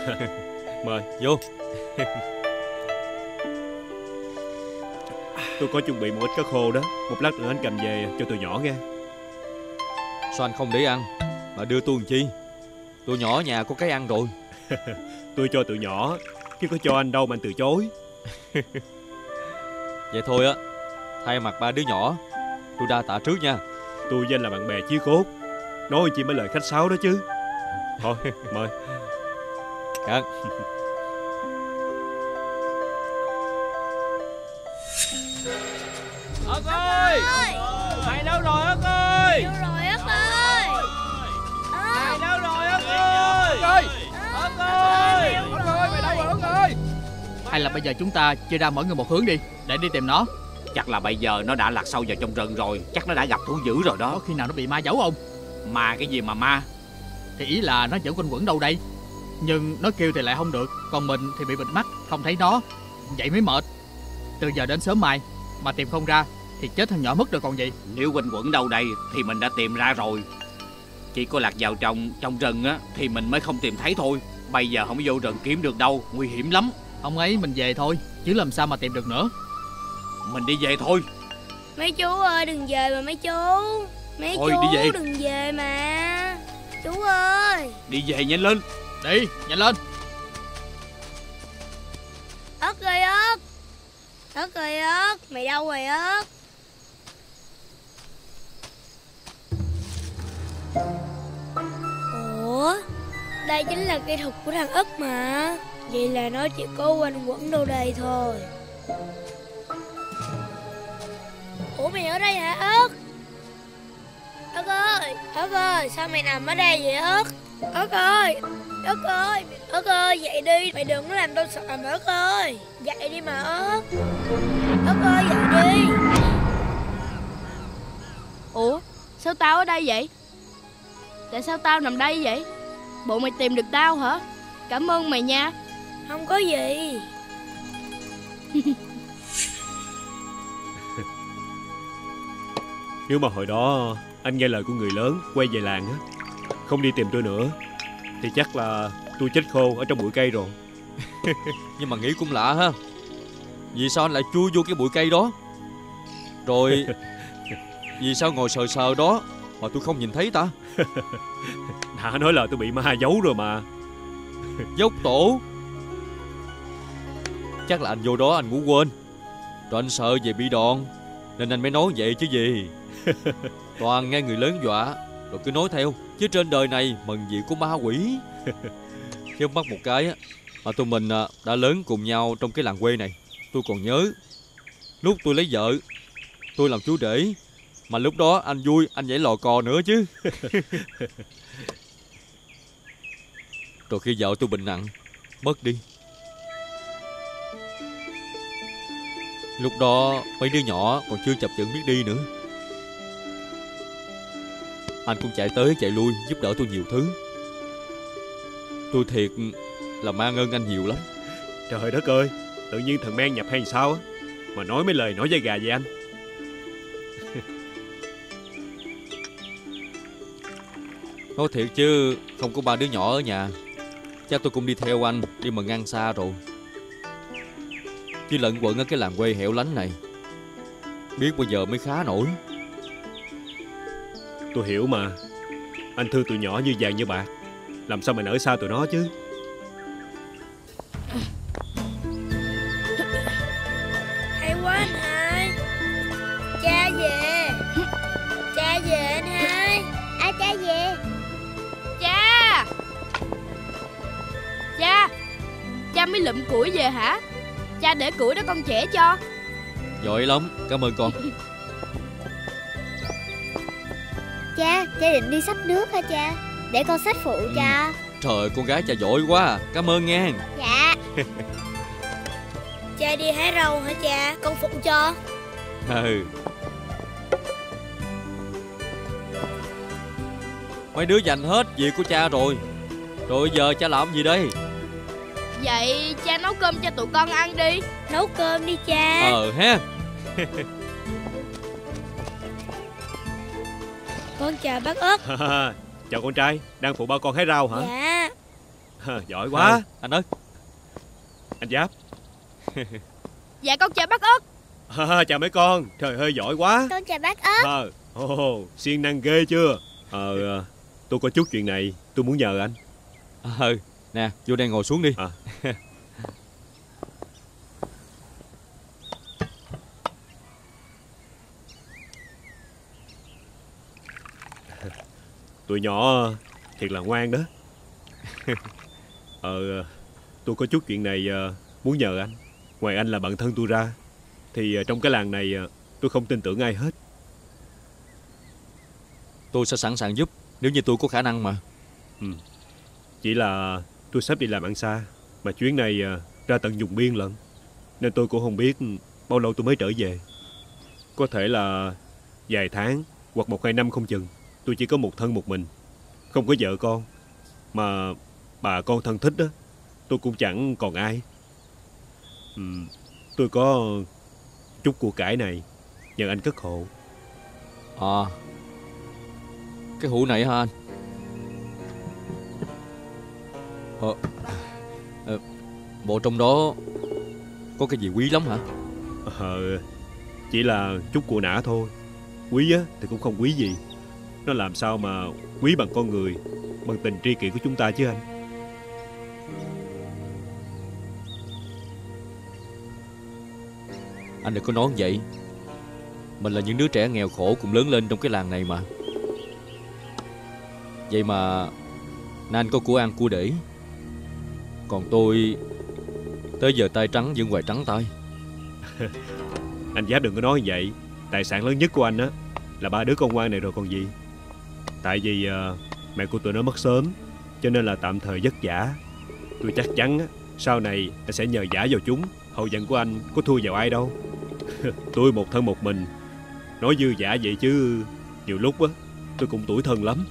Mời vô. Tôi có chuẩn bị một ít cá khô đó. Một lát nữa anh cầm về cho tụi nhỏ nghe. Sao anh không để ăn mà đưa tôi làm chi? Tụi nhỏ ở nhà có cái ăn rồi. Tôi cho tụi nhỏ chứ có cho anh đâu mà anh từ chối. Vậy thôi á, thay mặt ba đứa nhỏ, tôi đa tạ trước nha. Tôi với anh là bạn bè chí cốt, nói chi mấy lời khách sáo đó chứ. Thôi mời. Cạn. Ất ơi! Mày đâu rồi Ất ơi? Đâu rồi Ất ơi? Mày đâu rồi Ất ơi? Ất ơi! Ất ơi, mày đâu rồi Ất ơi? Hay là bây giờ chúng ta chia ra mỗi người một hướng đi, để đi tìm nó. Chắc là bây giờ nó đã lạc sâu vào trong rừng rồi. Chắc nó đã gặp thú dữ rồi đó. Có khi nào nó bị ma giấu không? Ma cái gì mà ma? Thì ý là nó vẫn quanh quẩn đâu đây. Nhưng nó kêu thì lại không được, còn mình thì bị bịt mắt, không thấy nó. Vậy mới mệt. Từ giờ đến sớm mai mà tìm không ra thì chết thằng nhỏ mất rồi còn gì. Nếu quanh quẩn đâu đây thì mình đã tìm ra rồi. Chỉ có lạc vào trong rừng á thì mình mới không tìm thấy thôi. Bây giờ không vô rừng kiếm được đâu, nguy hiểm lắm. Ông ấy mình về thôi, chứ làm sao mà tìm được nữa. Mình đi về thôi. Mấy chú ơi đừng về mà mấy chú. Mấy Thôi, chú đi về. đừng về mà. Chú ơi. Đi về nhanh lên. Đi, nhanh lên. Ất ơi Ất. Ất ơi Ất. Mày đâu rồi Ất? Ủa? Đây chính là cây thuật của thằng Ất mà. Vậy là nó chỉ có quanh quẩn đâu đây thôi. Ủa mày ở đây hả Ất? Ất ơi, Ất ơi, sao mày nằm ở đây vậy Ất? Ất ơi, Ất ơi, Ất ơi, dậy đi, mày đừng có làm tao sợ mà Ất ơi. Dậy đi mà Ất. Ất ơi, dậy đi. Ủa, sao tao ở đây vậy? Tại sao tao nằm đây vậy? Bộ mày tìm được tao hả? Cảm ơn mày nha. Không có gì. Nếu mà hồi đó anh nghe lời của người lớn quay về làng á, không đi tìm tôi nữa, thì chắc là tôi chết khô ở trong bụi cây rồi. Nhưng mà nghĩ cũng lạ ha. Vì sao anh lại chui vô cái bụi cây đó? Rồi vì sao ngồi sờ sờ đó mà tôi không nhìn thấy ta? Đã nói là tôi bị ma giấu rồi mà. Dốc tổ. Chắc là anh vô đó anh ngủ quên, rồi anh sợ về bị đòn nên anh mới nói vậy chứ gì. Toàn nghe người lớn dọa rồi cứ nói theo. Chứ trên đời này mần gì có ma quỷ. Chớp mắt một cái á mà tụi mình đã lớn cùng nhau trong cái làng quê này. Tôi còn nhớ lúc tôi lấy vợ, tôi làm chú rể, mà lúc đó anh vui, anh nhảy lò cò nữa chứ. Rồi khi vợ tôi bệnh nặng, mất đi, lúc đó mấy đứa nhỏ còn chưa chập chững biết đi nữa. Anh cũng chạy tới chạy lui giúp đỡ tôi nhiều thứ. Tôi thiệt là mang ơn anh nhiều lắm. Trời đất ơi, tự nhiên thần men nhập hay sao á mà nói mấy lời nổi da gà vậy anh. Nói thiệt chứ không có ba đứa nhỏ ở nhà, chắc tôi cũng đi theo anh đi mà ngang xa rồi. Chứ lận quận ở cái làng quê hẻo lánh này, biết bao giờ mới khá nổi. Tôi hiểu mà. Anh thương tụi nhỏ như vàng như bạc, làm sao mà nỡ xa tụi nó chứ. Hay quá anh hai. Cha về. Cha về anh hai. À cha về. Cha! Cha! Cha mới lụm củi về hả? Cha để củi đó con chẻ cho. Giỏi lắm, cảm ơn con. Cha định đi xách nước hả cha? Để con xách phụ cho. Trời, con gái cha giỏi quá à. Cảm ơn nghe. Dạ. Cha đi hái rau hả cha? Con phụ cho. Ừ. Mấy đứa dành hết việc của cha rồi. Rồi giờ cha làm gì đây? Vậy cha nấu cơm cho tụi con ăn đi. Nấu cơm đi cha. Ha. Con chào bác Ất. Chào con trai, đang phụ ba con hái rau hả? Dạ. Giỏi quá. Anh ơi. Anh Giáp. Dạ con chào bác Út. Chào mấy con. Trời ơi giỏi quá. Con chào bác Út. Siêng năng ghê chưa. Tôi có chút chuyện này tôi muốn nhờ anh. Nè, vô đây ngồi xuống đi. Tụi nhỏ thiệt là ngoan đó. Tôi có chút chuyện này muốn nhờ anh. Ngoài anh là bạn thân tôi ra thì trong cái làng này tôi không tin tưởng ai hết. Tôi sẽ sẵn sàng giúp nếu như tôi có khả năng mà. Chỉ là tôi sắp đi làm ăn xa, mà chuyến này ra tận vùng biên lận, nên tôi cũng không biết bao lâu tôi mới trở về. Có thể là vài tháng hoặc 1-2 năm không chừng. Tôi chỉ có một thân một mình, không có vợ con, mà bà con thân thích đó tôi cũng chẳng còn ai. Tôi có chút của cải này, nhờ anh cất hộ. Cái hũ này hả anh? Bộ trong đó có cái gì quý lắm hả? Chỉ là chút của nã thôi. Quý á thì cũng không quý gì. Nó làm sao mà quý bằng con người, bằng tình tri kỷ của chúng ta chứ anh. Anh đừng có nói vậy. Mình là những đứa trẻ nghèo khổ cùng lớn lên trong cái làng này mà. Vậy mà anh có của ăn của để, còn tôi tới giờ tay trắng vẫn hoài trắng tay. Anh Giáp đừng có nói như vậy. Tài sản lớn nhất của anh á là 3 đứa con ngoan này rồi còn gì. Tại vì mẹ của tụi nó mất sớm, cho nên là tạm thời vất vả. Tôi chắc chắn á, sau này anh sẽ nhờ vả vào chúng. Hậu vận của anh có thua vào ai đâu. Tôi một thân một mình, nói dư dả vậy chứ nhiều lúc á tôi cũng tủi thân lắm.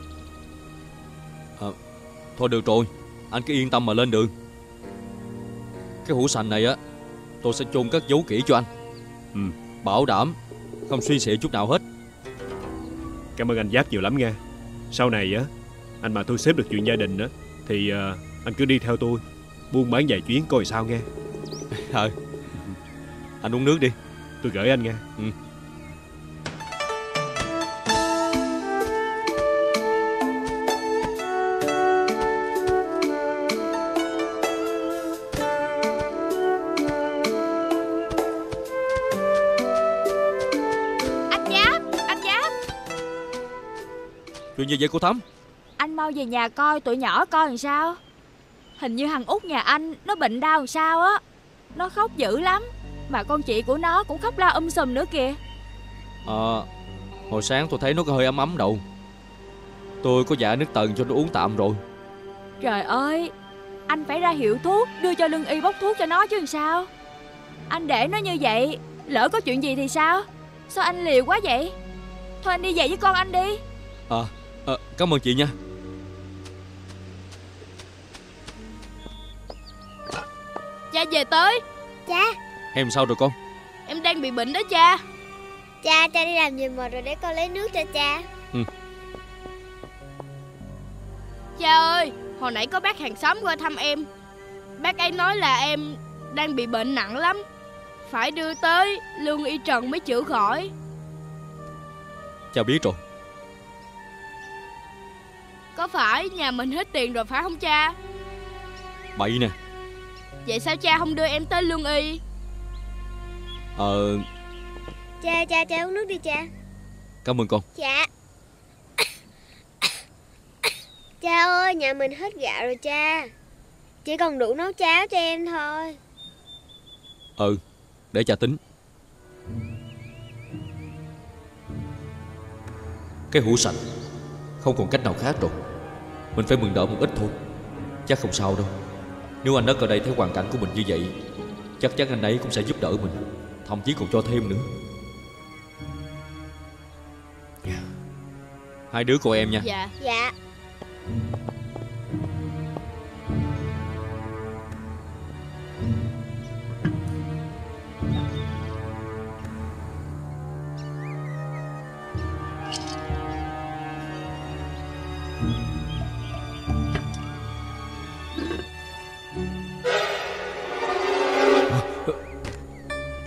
Thôi được rồi, anh cứ yên tâm mà lên đường. Cái hũ sành này á tôi sẽ chôn cất giấu kỹ cho anh. Bảo đảm không suy xị chút nào hết. Cảm ơn anh Giáp nhiều lắm nha. Sau này á, anh mà tôi xếp được chuyện gia đình á thì anh cứ đi theo tôi, buôn bán vài chuyến coi sao nghe. Anh uống nước đi, tôi gửi anh nha. Anh Giáp. Chuyện gì vậy cô Thắm? Anh mau về nhà coi tụi nhỏ coi làm sao. Hình như thằng út nhà anh nó bệnh đau làm sao á. Nó khóc dữ lắm. Mà con chị của nó cũng khóc la sùm nữa kìa. Hồi sáng tôi thấy nó có hơi ấm ấm đầu. Tôi có dạ nước tần cho nó uống tạm rồi. Trời ơi, anh phải ra hiệu thuốc, đưa cho lương y bốc thuốc cho nó chứ làm sao. Anh để nó như vậy, lỡ có chuyện gì thì sao? Sao anh liều quá vậy? Thôi anh đi về với con anh đi. Cảm ơn chị nha. Cha về tới. Cha. Em sao rồi con? Em đang bị bệnh đó cha. Cha đi làm về mệt rồi, để con lấy nước cho cha. Cha ơi, hồi nãy có bác hàng xóm qua thăm em. Bác ấy nói là em đang bị bệnh nặng lắm, phải đưa tới lương y Trần mới chữa khỏi. Cha biết rồi. Có phải nhà mình hết tiền rồi phải không cha? Bậy nè. Vậy sao cha không đưa em tới lương y? Cha uống nước đi cha. Cảm ơn con. Dạ. Cha ơi, nhà mình hết gạo rồi cha. Chỉ còn đủ nấu cháo cho em thôi. Để cha tính. Cái hũ sạch không còn cách nào khác rồi. Mình phải mừng đỡ một ít thôi. Chắc không sao đâu. Nếu anh Đất ở đây thấy hoàn cảnh của mình như vậy, chắc chắn anh ấy cũng sẽ giúp đỡ mình, thậm chí còn cho thêm nữa. Hai đứa cô em nha. Dạ. Dạ.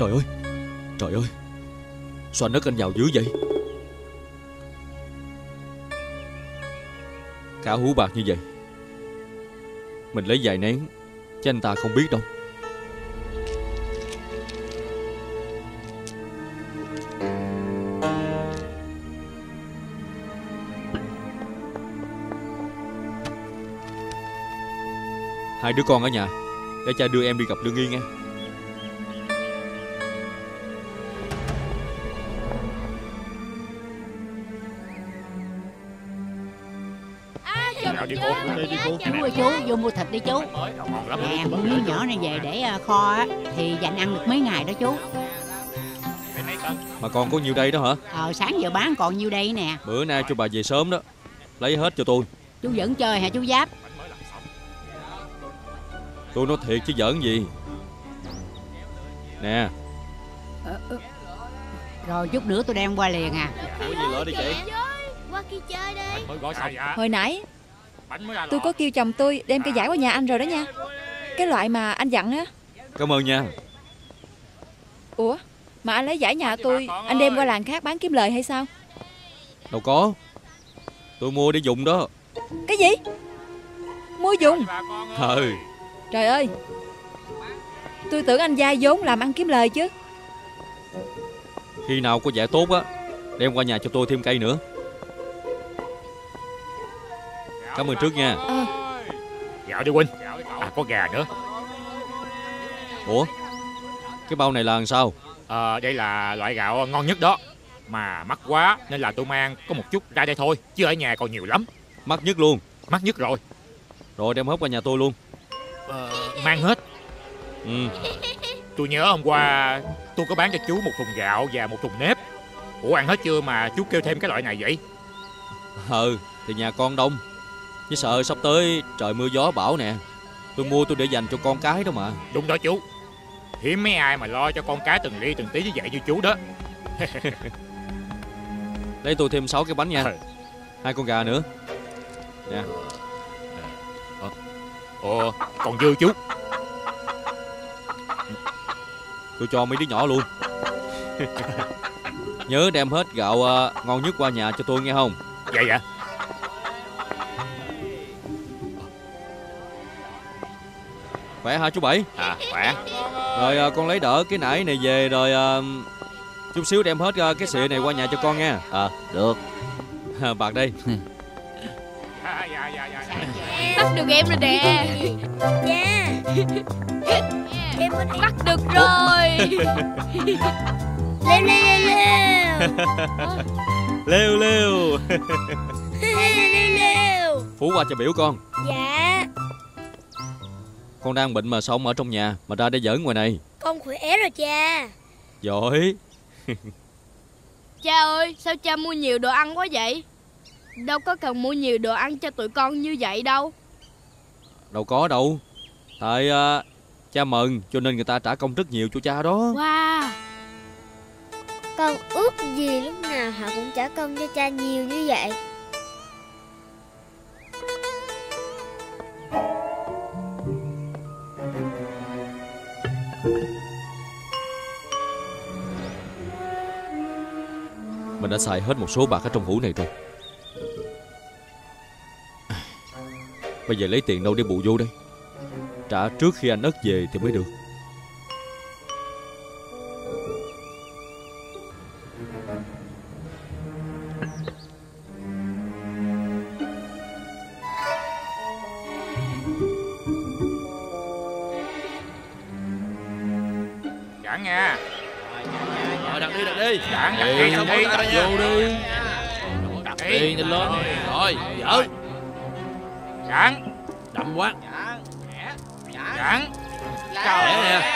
Trời ơi, trời ơi, sao anh nứt anh vào dữ vậy? Cả hũ bạc như vậy, mình lấy vài nén chứ anh ta không biết đâu. Hai đứa con ở nhà, để cha đưa em đi gặp Lương Y nghe. Chú ơi chú, vô mua thịt đi chú. Nè, mua miếng nhỏ này về để kho á, thì dành ăn được mấy ngày đó chú. Mà còn có nhiêu đây đó hả? Sáng giờ bán còn nhiêu đây nè. Bữa nay cho bà về sớm đó, lấy hết cho tôi. Chú vẫn chơi hả chú Giáp? Tôi nói thiệt chứ giỡn gì. Nè. Rồi chút nữa tôi đem qua liền à. Có gì lỡ đi chị. Qua kia chơi đi. Hồi nãy tôi có kêu chồng tôi đem cây giải qua nhà anh rồi đó nha. Cái loại mà anh dặn á. Cảm ơn nha. Ủa, mà anh lấy giải nhà tôi, anh đem qua làng khác bán kiếm lời hay sao? Đâu có, tôi mua để dùng đó. Cái gì? Mua dùng? Trời ơi, tôi tưởng anh vay vốn làm ăn kiếm lời chứ. Khi nào có vẻ tốt á, đem qua nhà cho tôi thêm cây nữa. Cảm ơn trước nha. Dạo đi Huynh. Có gà nữa. Ủa, cái bao này là làm sao? Đây là loại gạo ngon nhất đó. Mà mắc quá nên là tôi mang có một chút ra đây thôi, chứ ở nhà còn nhiều lắm. Mắc nhất luôn? Mắc nhất rồi. Rồi đem hết qua nhà tôi luôn. Mang hết. Tôi nhớ hôm qua tôi có bán cho chú một thùng gạo và một thùng nếp. Ủa ăn hết chưa mà chú kêu thêm cái loại này vậy? Thì nhà con đông, chứ sợ sắp tới trời mưa gió bão nè. Tôi mua tôi để dành cho con cái đó mà. Đúng đó chú. Hiếm mấy ai mà lo cho con cái từng ly từng tí như vậy như chú đó. Lấy tôi thêm 6 cái bánh nha. 2 con gà nữa. Nè. Còn dư chú. Tôi cho mấy đứa nhỏ luôn. Nhớ đem hết gạo ngon nhất qua nhà cho tôi nghe không? Dạ. Khỏe hả chú Bảy? Khỏe. Rồi con lấy đỡ cái nải này về rồi chút xíu đem hết cái xịa này qua nhà cho con nha. Được. Bạc đây. Bắt được em rồi nè. Dạ. Em bắt được rồi. Leo. Leo. Leo. Phú qua cho biểu con. Dạ. Con đang bệnh mà sao không ở trong nhà mà ra để giỡn ngoài này? Con khỏe rồi cha. Giỏi. Cha ơi, sao cha mua nhiều đồ ăn quá vậy? Đâu có cần mua nhiều đồ ăn cho tụi con như vậy đâu. Đâu có đâu. Tại cha mừng cho nên người ta trả công rất nhiều cho cha đó. Wow. Con ước gì lúc nào họ cũng trả công cho cha nhiều như vậy. Mình đã xài hết một số bạc ở trong hũ này rồi. Bây giờ lấy tiền đâu để bù vô đây? Trả trước khi anh Ất về thì mới được. Chặn nha. Đặt đi. Chặn xong đi. Vô đi. Đặt đi nhanh lên. Rồi, dở. Chặn. Đậm quá. Chặn. Khỏe nè.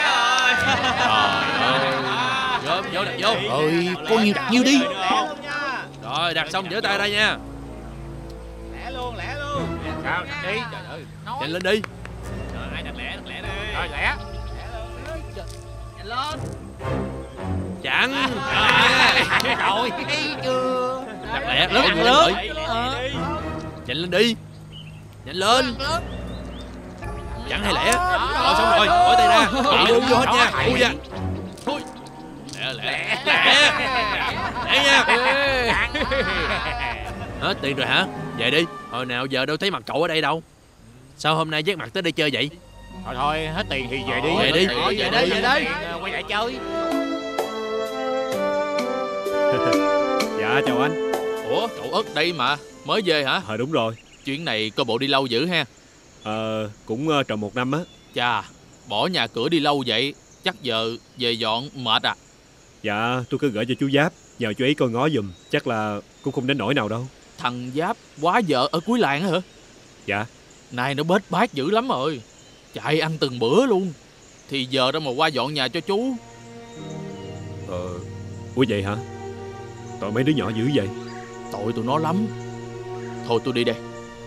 Vô, đặt vô. Có nhiêu đặt nhiêu đi. Rồi, đặt xong giở tay đây nha. Lẻ luôn. Sao, đặt đi. Nhanh lên đi. Ai đặt lẻ đi. Rồi, lẻ. Nhanh lên. Chặn. Rồi, thấy chưa? Đặt lẻ, lớn. Nhanh lên đi. Nhanh lên. Chặn hay lẻ. Rồi xong rồi, bỏ tay ra. Vô hết nha. Ui da. Thôi. Lẹ nha. Hết tiền rồi hả? Về đi. Hồi nào giờ đâu thấy mặt cậu ở đây đâu. Sao hôm nay vét mặt tới đây chơi vậy? Thôi hết tiền thì về đi. Về đi. Về đi. Quay lại chơi. Dạ chào anh. Ủa cậu Ất đây mà. Mới về hả? Đúng rồi. Chuyến này coi bộ đi lâu dữ ha. Cũng tròn 1 năm á. Chà, bỏ nhà cửa đi lâu vậy, chắc giờ về dọn mệt à? Dạ tôi cứ gửi cho chú Giáp, nhờ chú ấy coi ngó giùm. Chắc là cũng không đến nỗi nào đâu. Thằng Giáp quá vợ ở cuối làng hả? Dạ. Này nó bết bát dữ lắm rồi. Chạy ăn từng bữa luôn. Thì giờ đâu mà qua dọn nhà cho chú. Ủa vậy hả? Tội mấy đứa nhỏ dữ vậy? Tội tụi nó lắm. Thôi tôi đi đây.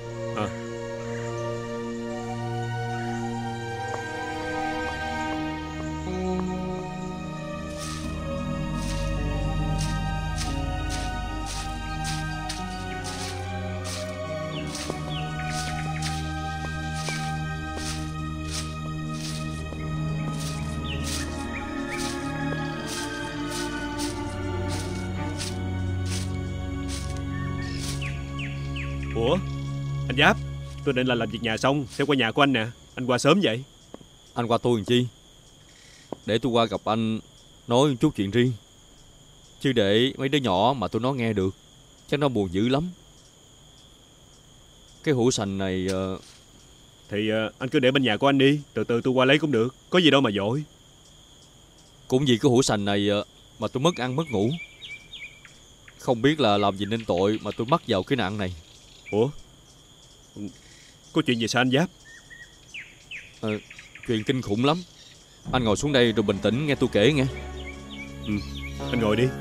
Ủa anh Giáp, tôi định là làm việc nhà xong sẽ qua nhà của anh nè. Anh qua sớm vậy? Anh qua tôi làm chi? Để tôi qua gặp anh nói một chút chuyện riêng. Chứ để mấy đứa nhỏ mà tôi nó nghe được chắc nó buồn dữ lắm. Cái hũ sành này thì anh cứ để bên nhà của anh đi. Từ từ tôi qua lấy cũng được. Có gì đâu mà vội. Cũng vì cái hũ sành này mà tôi mất ăn mất ngủ. Không biết là làm gì nên tội mà tôi mắc vào cái nạn này. Ủa? Có chuyện gì sao anh Giáp? Chuyện kinh khủng lắm. Anh ngồi xuống đây rồi bình tĩnh nghe tôi kể nghe. Anh ngồi đi.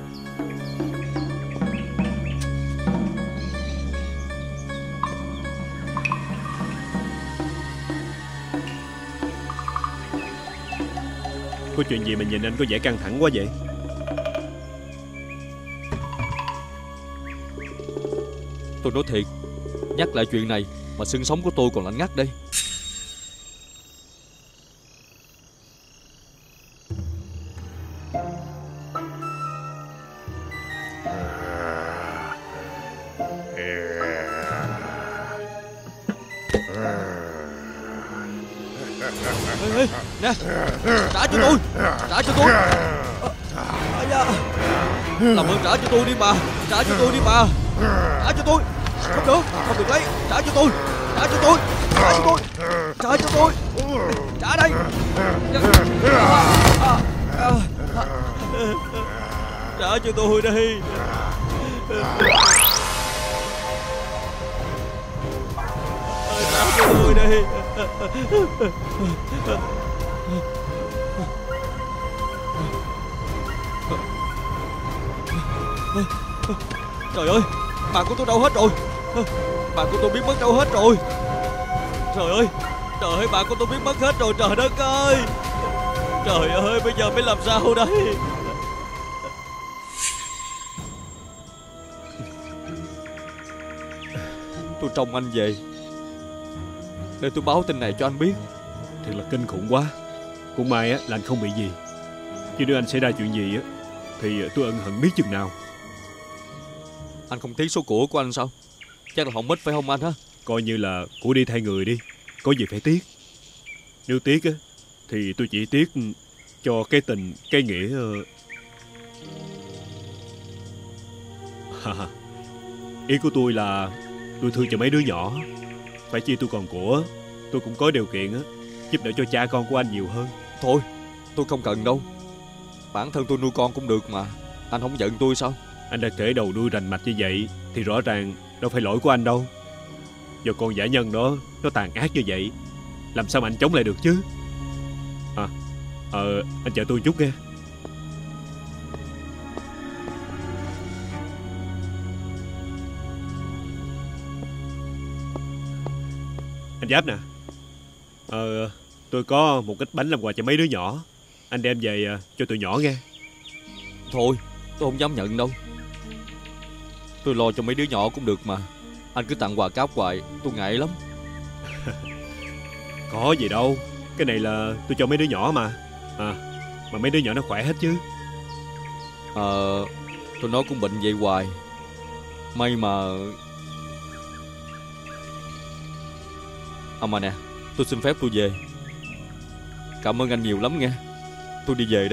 Có chuyện gì mà nhìn anh có vẻ căng thẳng quá vậy? Tôi nói thiệt, nhắc lại chuyện này mà xương sống của tôi còn lạnh ngắt đây. Ê, nè, trả cho tôi, trả cho tôi. Làm ơn trả cho tôi đi mà, trả cho tôi đi mà, trả cho tôi. Không được, không được lấy, trả cho tôi, trả cho tôi, trả cho tôi, trả cho tôi, trả đây. Trả cho tôi đây. Trả cho tôi đây. Trời ơi, bạn của tôi đâu hết rồi? Bạn của tôi biến mất đâu hết rồi? Trời ơi, bạn của tôi biến mất hết rồi, trời đất ơi. Trời ơi, bây giờ phải làm sao đây? Tôi trông anh về để tôi báo tin này cho anh biết. Thật là kinh khủng quá. Cũng may á là anh không bị gì. Chứ nếu anh xảy ra chuyện gì á thì tôi ân hận biết chừng nào. Anh không tiếc số của anh sao? Chắc là không ít phải không anh hả? Coi như là của đi thay người đi. Có gì phải tiếc. Nếu tiếc á thì tôi chỉ tiếc cho cái tình, cái nghĩa. Ý của tôi là tôi thương cho mấy đứa nhỏ. Phải chi tôi còn của. Tôi cũng có điều kiện á giúp đỡ cho cha con của anh nhiều hơn. Thôi, tôi không cần đâu. Bản thân tôi nuôi con cũng được mà. Anh không giận tôi sao? Anh đã kể đầu đuôi rành mạch như vậy thì rõ ràng đâu phải lỗi của anh đâu. Do con dã nhân đó nó tàn ác như vậy, làm sao mà anh chống lại được chứ? Anh chờ tôi chút nghe. Anh Giáp nè. Tôi có một ít bánh làm quà cho mấy đứa nhỏ. Anh đem về cho tụi nhỏ nghe. Thôi, tôi không dám nhận đâu. Tôi lo cho mấy đứa nhỏ cũng được mà. Anh cứ tặng quà cáp hoài, tôi ngại lắm. Có gì đâu. Cái này là tôi cho mấy đứa nhỏ mà. Mà mấy đứa nhỏ nó khỏe hết chứ. Tôi nói cũng bệnh vậy hoài. May mà... mà nè, tôi xin phép tôi về. Cảm ơn anh nhiều lắm nghe. Tôi đi về đây.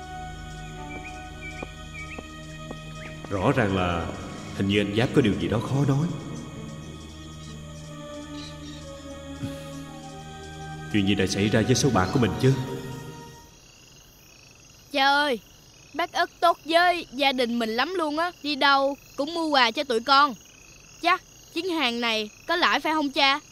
Rõ ràng là hình như anh Giáp có điều gì đó khó nói. Chuyện gì đã xảy ra với số bạc của mình chứ? Cha ơi, bác Ất tốt với gia đình mình lắm luôn á. Đi đâu cũng mua quà cho tụi con. Chắc chuyến hàng này có lãi phải không cha?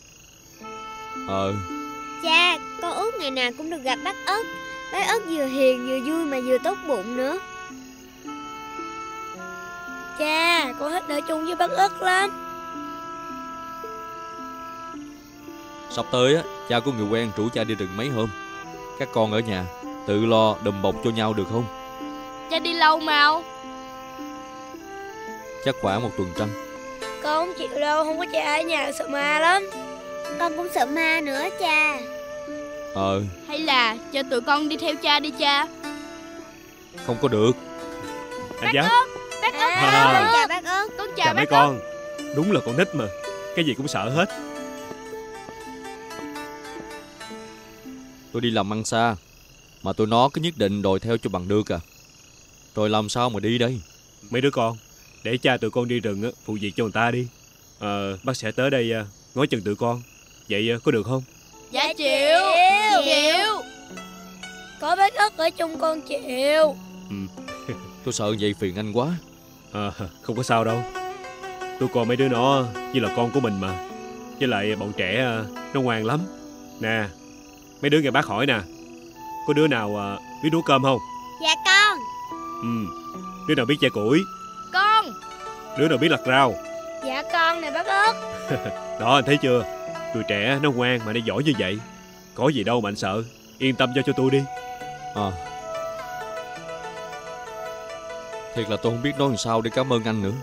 Cha, con ước ngày nào cũng được gặp bác Ất. Bác Ất vừa hiền vừa vui mà vừa tốt bụng nữa. Cha, con thích ở chung với bác Ất lắm. Sắp tới á, cha có người quen rủ cha đi rừng mấy hôm. Các con ở nhà tự lo đùm bọc cho nhau được không? Cha đi lâu mau? Chắc khoảng 1 tuần trăng. Con không chịu đâu, không có cha ở nhà sợ ma lắm. Con cũng sợ ma nữa cha. Hay là cho tụi con đi theo cha đi cha? Không có được. Anh Giáp. Bác Ất. Con chào bác Ất. Con chào chào mấy bác con. Đúng là con nít mà, cái gì cũng sợ hết. Tôi đi làm ăn xa mà tụi nó cứ nhất định đòi theo cho bằng được à. Rồi làm sao mà đi đây? Mấy đứa con, để cha tụi con đi rừng phụ việc cho người ta đi. Bác sẽ tới đây ngó chừng tụi con. Vậy có được không? Dạ chịu. Có bác Ất ở chung con chịu. Tôi sợ vậy phiền anh quá. Không có sao đâu. Tôi coi mấy đứa nó như là con của mình mà. Với lại bọn trẻ nó ngoan lắm. Nè, mấy đứa nghe bác hỏi nè, có đứa nào biết nấu cơm không? Dạ con. Đứa nào biết chẻ củi? Con. Đứa nào biết lặt rau? Dạ con nè bác Ất. Đó, anh thấy chưa? Tụi trẻ nó ngoan mà nó giỏi như vậy. Có gì đâu mà anh sợ. Yên tâm cho tôi đi. Thiệt là tôi không biết nói làm sao để cảm ơn anh nữa.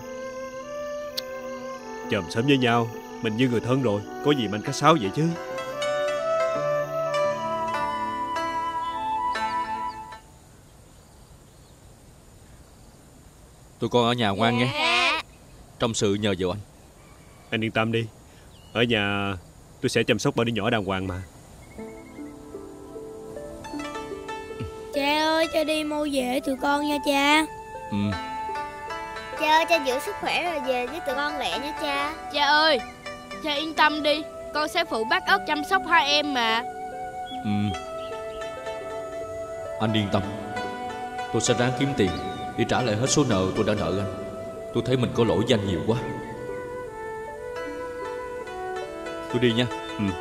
Chòm sớm với nhau, mình như người thân rồi. Có gì mà anh khách sáo vậy chứ. Tụi con ở nhà ngoan nghe. Dạ. Trong sự nhờ vào anh. Anh yên tâm đi. Ở nhà tôi sẽ chăm sóc ba đứa nhỏ đàng hoàng mà. Cha ơi, cha đi mau về tụi con nha cha. Cha ơi, cha giữ sức khỏe rồi về với tụi con lẹ nha cha. Cha ơi, cha yên tâm đi. Con sẽ phụ bác Ất chăm sóc hai em mà. Anh yên tâm. Tôi sẽ ráng kiếm tiền để trả lại hết số nợ tôi đã nợ anh. Tôi thấy mình có lỗi với anh nhiều quá. Tôi đi nha.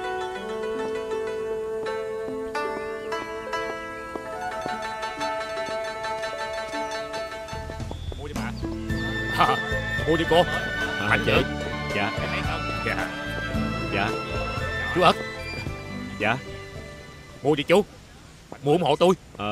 Mua đi bà. Mua đi cô. Anh chị. Dạ. Cái này không? Dạ. Dạ. Chú Ất. Dạ. Mua đi chú. Mua ủng hộ tôi.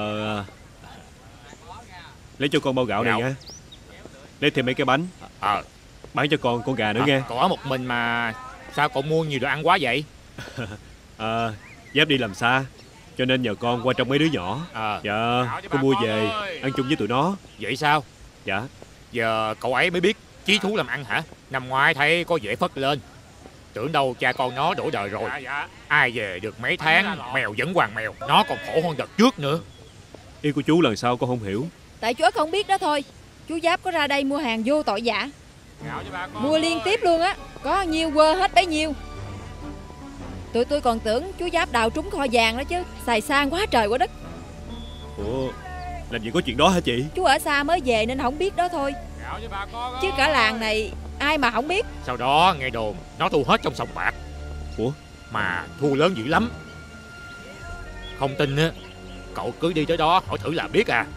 Lấy cho con bao gạo này nha. Lấy thêm mấy cái bánh. Bán cho con gà nữa nghe. Có một mình mà sao cậu mua nhiều đồ ăn quá vậy? Giáp đi làm xa cho nên nhờ con qua trong mấy đứa nhỏ. Dạ, con mua về ăn chung với tụi nó. Vậy sao? Dạ. Giờ cậu ấy mới biết chí thú làm ăn hả? Năm ngoái thấy có vẻ phất lên. Tưởng đâu cha con nó đổi đời rồi. Ai về được mấy tháng mèo vẫn hoàng mèo. Nó còn khổ hơn đợt trước nữa. Ý của chú lần sau con không hiểu. Tại chú Ất không biết đó thôi. Chú Giáp có ra đây mua hàng vô tội vạ. Mua liên tiếp luôn á. Có nhiêu quơ hết bấy nhiêu. Tụi tôi còn tưởng chú Giáp đào trúng kho vàng đó chứ. Xài sang quá trời quá đất. Ủa, làm gì có chuyện đó hả chị? Chú ở xa mới về nên không biết đó thôi. Chứ cả làng này ai mà không biết. Sau đó nghe đồn nó thu hết trong sòng bạc. Ủa? Mà thu lớn dữ lắm. Không tin á, cậu cứ đi tới đó hỏi thử là biết à.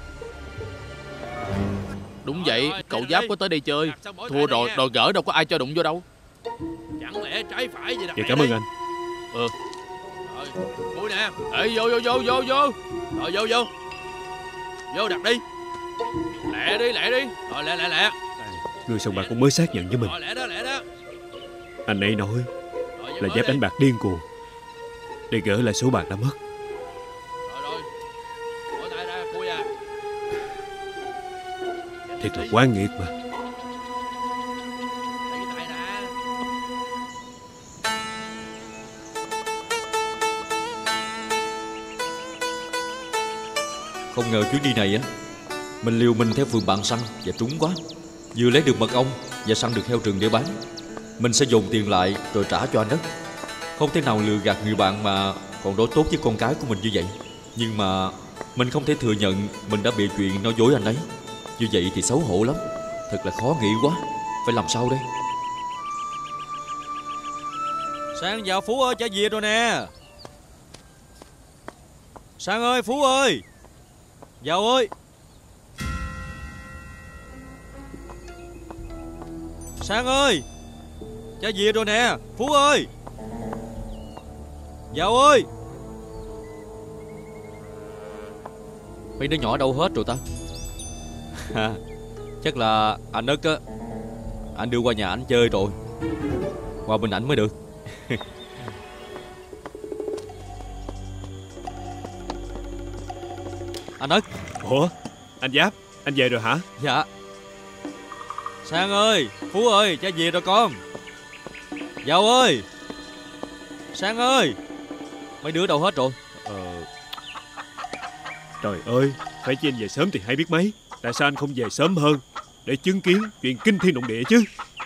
Đúng vậy, cậu Giáp có tới đây chơi. Thua rồi, đòi gỡ đâu có ai cho đụng vô đâu. Chẳng lẽ trái phải gì đặt. Dạ cảm ơn anh. Rồi, mũi nè. Ê, vô. Rồi, vô đặt đi. Lẹ đi. Rồi, lẹ. Người sòng bạc cũng mới xác nhận với mình. Rồi, lẹ đó. Anh ấy nói là Giáp đánh bạc điên cuồng để gỡ lại số bạc đã mất. Rồi. Bỏ tay ra, khui à. Thiệt là quá nghiệt mà. Không ngờ chuyến đi này á, mình liều mình theo phường bạn săn và trúng quá. Vừa lấy được mật ong và săn được heo rừng để bán. Mình sẽ dồn tiền lại rồi trả cho anh Ất. Không thể nào lừa gạt người bạn mà còn đối tốt với con cái của mình như vậy. Nhưng mà mình không thể thừa nhận mình đã bịa chuyện nói dối anh ấy. Như vậy thì xấu hổ lắm. Thật là khó nghĩ quá. Phải làm sao đây? Sang vào Phú ơi, trả về rồi nè. Sang ơi, Phú ơi, vào ơi. Sang ơi, trả về rồi nè. Phú ơi, vào ơi. Mấy đứa nhỏ đâu hết rồi ta? Chắc là anh Ất á, anh đưa qua nhà anh chơi rồi. Qua bên ảnh mới được. Anh Ất. Ủa, anh Giáp, anh về rồi hả? Dạ. Sang ơi, Phú ơi, cha về rồi con. Vào ơi. Sang ơi, mấy đứa đâu hết rồi? Trời ơi, phải chi anh về sớm thì hay biết mấy. Tại sao anh không về sớm hơn để chứng kiến chuyện kinh thiên động địa chứ?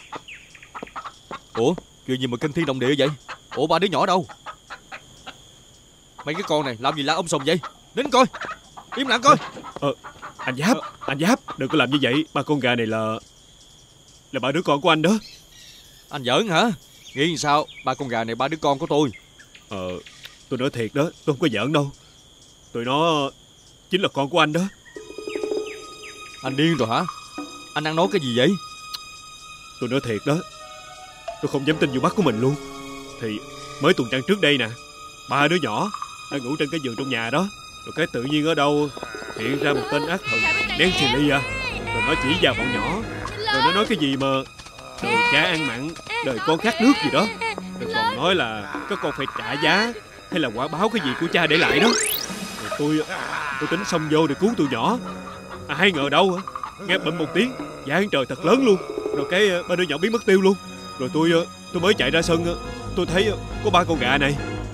Ủa, chuyện gì mà kinh thiên động địa vậy? Ủa, ba đứa nhỏ đâu? Mấy cái con này làm gì la sòm vậy? Đến coi. Im lặng coi. Anh Giáp, đừng có làm như vậy. Ba con gà này là ba đứa con của anh đó. Anh giỡn hả? Nghĩ sao ba con gà này ba đứa con của tôi? Tôi nói thiệt đó, tôi không có giỡn đâu. Tụi nó chính là con của anh đó. Anh điên rồi hả? Anh đang nói cái gì vậy? Tôi nói thiệt đó. Tôi không dám tin vô mắt của mình luôn. Thì mới tuần trăng trước đây nè, ba đứa nhỏ đang ngủ trên cái giường trong nhà đó. Rồi cái tự nhiên ở đâu hiện ra một tên ác thần đen xì ly à. Rồi nó chỉ vào bọn nhỏ. Rồi nó nói cái gì mà đời cha ăn mặn, đời con khát nước gì đó. Rồi còn nói là các con phải trả giá hay là quả báo cái gì của cha để lại đó. Rồi tôi tính xông vô để cứu tụi nhỏ. Ai ngờ đâu hả? Nghe bụm một tiếng, giang trời thật lớn luôn. Rồi cái ba đứa nhỏ biến mất tiêu luôn. Rồi tôi mới chạy ra sân, tôi thấy có ba con gà này.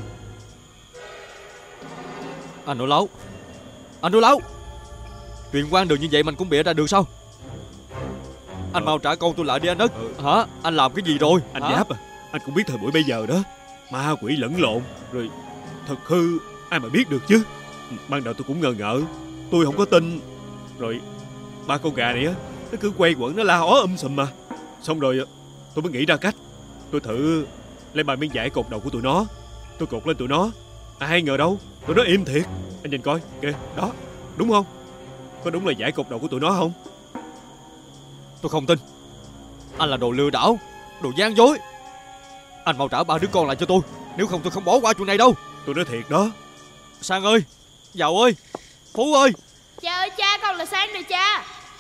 Anh nói láo. Anh nói láo. Chuyện quan đường như vậy mình cũng bịa ra được sao? Anh mau trả con tôi lại đi anh Ất. Hả? Anh làm cái gì rồi? Anh Giáp à, anh cũng biết thời buổi bây giờ đó, ma quỷ lẫn lộn, rồi thật hư ai mà biết được chứ. Ban đầu tôi cũng ngờ ngợ, tôi không có tin. Rồi ba con gà này á, nó cứ quay quẩn, nó la ó sùm mà. Xong rồi tôi mới nghĩ ra cách. Tôi thử lấy bài miếng vải cột đầu của tụi nó. Tôi cột lên tụi nó. Ai ngờ đâu, tụi nó im thiệt. Anh nhìn coi, kìa, đó, đúng không? Có đúng là vải cột đầu của tụi nó không? Tôi không tin. Anh là đồ lừa đảo, đồ gian dối. Anh mau trả ba đứa con lại cho tôi, nếu không tôi không bỏ qua chuyện này đâu. Tôi nói thiệt đó. Sang ơi, Giàu ơi, Phú ơi. Cha ơi cha, con là Sang nè cha.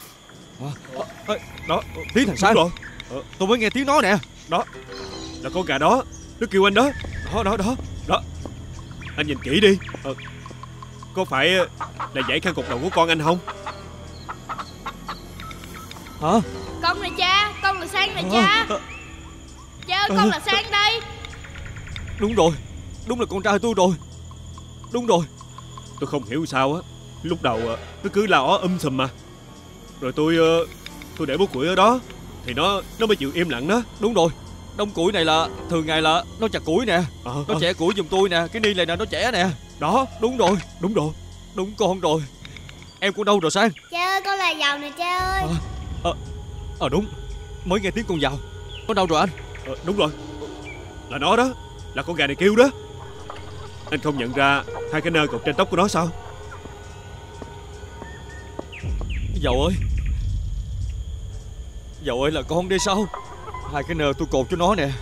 Đó, tiếng thằng Sang rồi. Tôi mới nghe tiếng nó nè. Đó, là con gà đó, nó kêu anh đó. Đó. Anh nhìn kỹ đi. Có phải là dãy khăn cột đầu của con anh không? Hả? Con nè cha, con là Sang nè cha. Cha ơi, con là Sang đây. Đúng rồi, đúng là con trai tôi rồi. Đúng rồi. Tôi không hiểu sao á, lúc đầu nó cứ la ó sùm mà. Rồi tôi để bó củi ở đó thì nó mới chịu im lặng đó. Đúng rồi, đống củi này là thường ngày là nó chặt củi nè. Nó chẻ củi giùm tôi nè, cái ni này nè nó chẻ nè. Đó, đúng rồi. Đúng con rồi. Em con đâu rồi Sang? Cha ơi, con là Giàu nè cha ơi. Đúng, mới nghe tiếng con Giàu. Nó đâu rồi anh? Đúng rồi, là nó đó, là con gà này kêu đó. Anh không nhận ra hai cái nơ cột trên tóc của nó sao? Giàu ơi là con đây sao? Hai cái nơ tôi cột cho nó nè.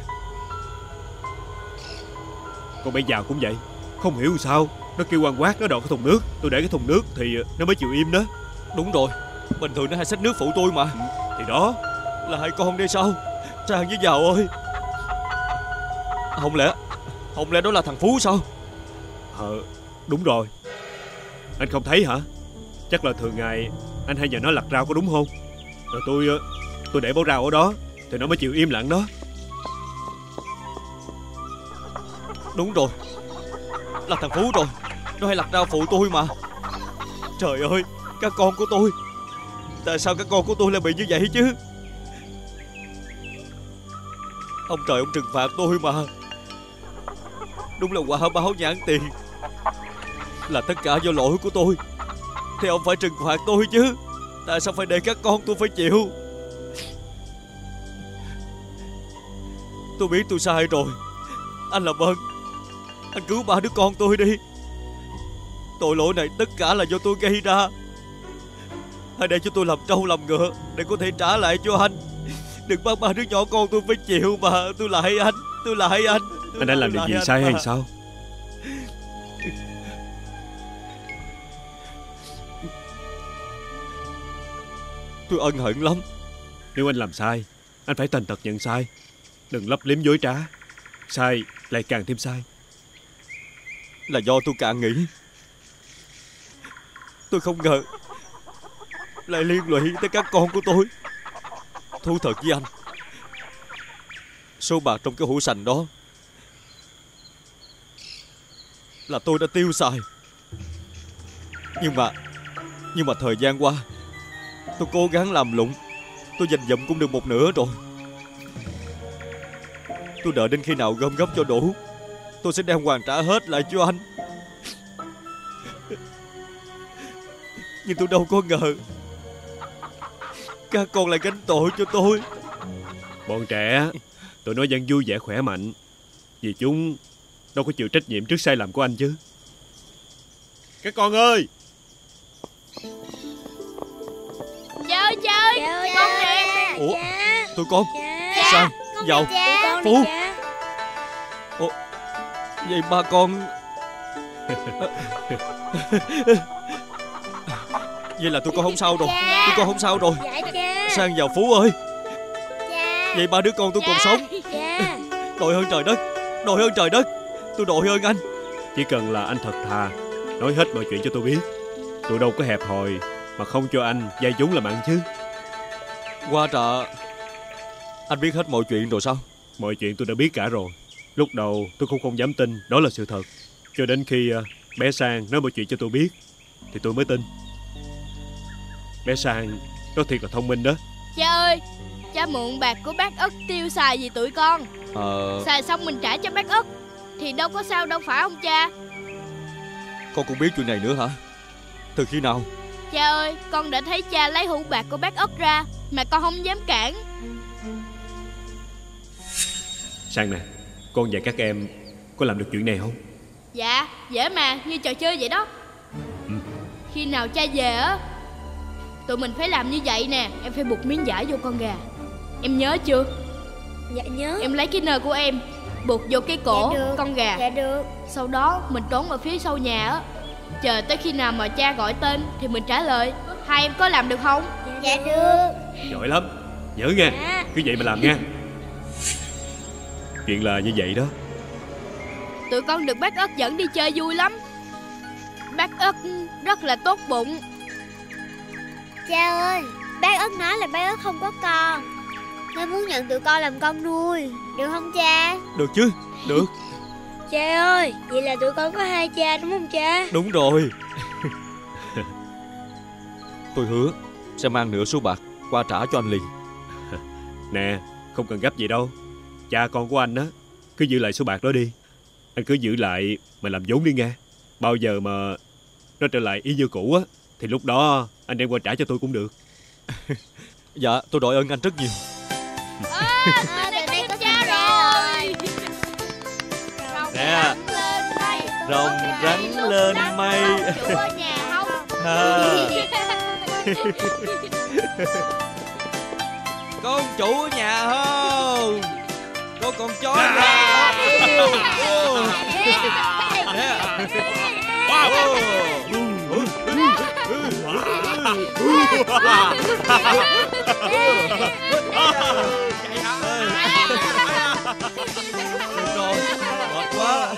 Con bé Giàu cũng vậy, không hiểu sao nó kêu quằn quát, nó đòi cái thùng nước. Tôi để cái thùng nước thì nó mới chịu im đó. Đúng rồi, bình thường nó hay xách nước phụ tôi mà. Thì đó, là hai con đây sao? Sang với Giàu ơi. Không lẽ đó là thằng Phú sao? Đúng rồi. Anh không thấy hả? Chắc là thường ngày anh hay nhờ nó lặt rau có đúng không? Rồi tôi để bó rau ở đó thì nó mới chịu im lặng đó. Đúng rồi, là thằng Phú rồi. Nó hay lặt rau phụ tôi mà. Trời ơi, các con của tôi. Tại sao các con của tôi lại bị như vậy chứ? Ông trời ông trừng phạt tôi mà. Đúng là quả báo nhãn tiền. Là tất cả do lỗi của tôi thì ông phải trừng phạt tôi chứ. Tại sao phải để các con tôi phải chịu? Tôi biết tôi sai rồi. Anh làm ơn, anh cứu 3 đứa con tôi đi. Tội lỗi này tất cả là do tôi gây ra. Hãy để cho tôi làm trâu làm ngựa để có thể trả lại cho anh. Đừng bắt 3 đứa nhỏ con tôi phải chịu mà. Tôi lại anh. Anh đã làm điều gì sai hay sao? Tôi ân hận lắm. Nếu anh làm sai, anh phải thành thật nhận sai. Đừng lấp liếm dối trá. Sai lại càng thêm sai. Là do tôi càng nghĩ. Tôi không ngờ lại liên lụy tới các con của tôi. Thú thật với anh, số bạc trong cái hũ sành đó là tôi đã tiêu xài. Nhưng mà thời gian qua tôi cố gắng làm lụng. Tôi dành dụm cũng được một nửa rồi. Tôi đợi đến khi nào gom góp cho đủ, tôi sẽ đem hoàn trả hết lại cho anh. Nhưng tôi đâu có ngờ các con lại gánh tội cho tôi. Bọn trẻ, tụi nó vẫn vui vẻ khỏe mạnh, vì chúng đâu có chịu trách nhiệm trước sai lầm của anh chứ. Các con ơi! Chơi con nè. Ủa, tụi con Sang, Dậu, Phú. Ủa, vậy ba con vậy là tụi con không sao rồi. Tụi con không sao rồi. Sang vào Phú ơi. Vậy 3 đứa con tôi còn sống. Đội ơn trời đất, đội ơn trời đất. Tôi đội ơn anh. Chỉ cần là anh thật thà nói hết mọi chuyện cho tôi biết, tôi đâu có hẹp hòi mà không cho anh vay vốn làm ăn chứ. Qua trà, anh biết hết mọi chuyện rồi sao? Mọi chuyện tôi đã biết cả rồi. Lúc đầu tôi cũng không dám tin đó là sự thật, cho đến khi bé Sang nói mọi chuyện cho tôi biết thì tôi mới tin. Bé Sang nó thiệt là thông minh đó. Cha ơi, cha mượn bạc của bác Ất tiêu xài vì tụi con. Xài xong mình trả cho bác Ất thì đâu có sao đâu phải không cha? Con cũng biết chuyện này nữa hả? Từ khi nào? Cha ơi, con đã thấy cha lấy hũ bạc của bác Ất ra mà con không dám cản. Sang nè, con và các em có làm được chuyện này không? Dạ, dễ mà, như trò chơi vậy đó. Khi nào cha về á, tụi mình phải làm như vậy nè. Em phải buộc miếng vải vô con gà. Em nhớ chưa? Dạ nhớ. Em lấy cái nơ của em buộc vô cái cổ con gà. Dạ được. Sau đó mình trốn ở phía sau nhà á, chờ tới khi nào mà cha gọi tên thì mình trả lời. Hai em có làm được không? Dạ được. Giỏi lắm, nhớ nha. Cứ vậy mà làm nha. Chuyện là như vậy đó. Tụi con được bác Ất dẫn đi chơi vui lắm. Bác Ất rất là tốt bụng. Cha ơi, bác Ất nói là bác Ất không có con, nó muốn nhận tụi con làm con nuôi, được không cha? Được chứ, được. Cha ơi, vậy là tụi con có 2 cha đúng không cha? Đúng rồi. Tôi hứa sẽ mang nửa số bạc qua trả cho anh liền. Nè, không cần gấp gì đâu. Cha con của anh á, cứ giữ lại số bạc đó đi. Anh cứ giữ lại mà làm vốn đi nghe. Bao giờ mà nó trở lại y như cũ á thì lúc đó anh đem qua trả cho tôi cũng được. Dạ, tôi đội ơn anh rất nhiều. Đây có cha rồi. Nè, rồng rắn lên mây. Chủ ở nhà không? Con chủ ở nhà không? Có con chó ra. Rồi, mệt quá.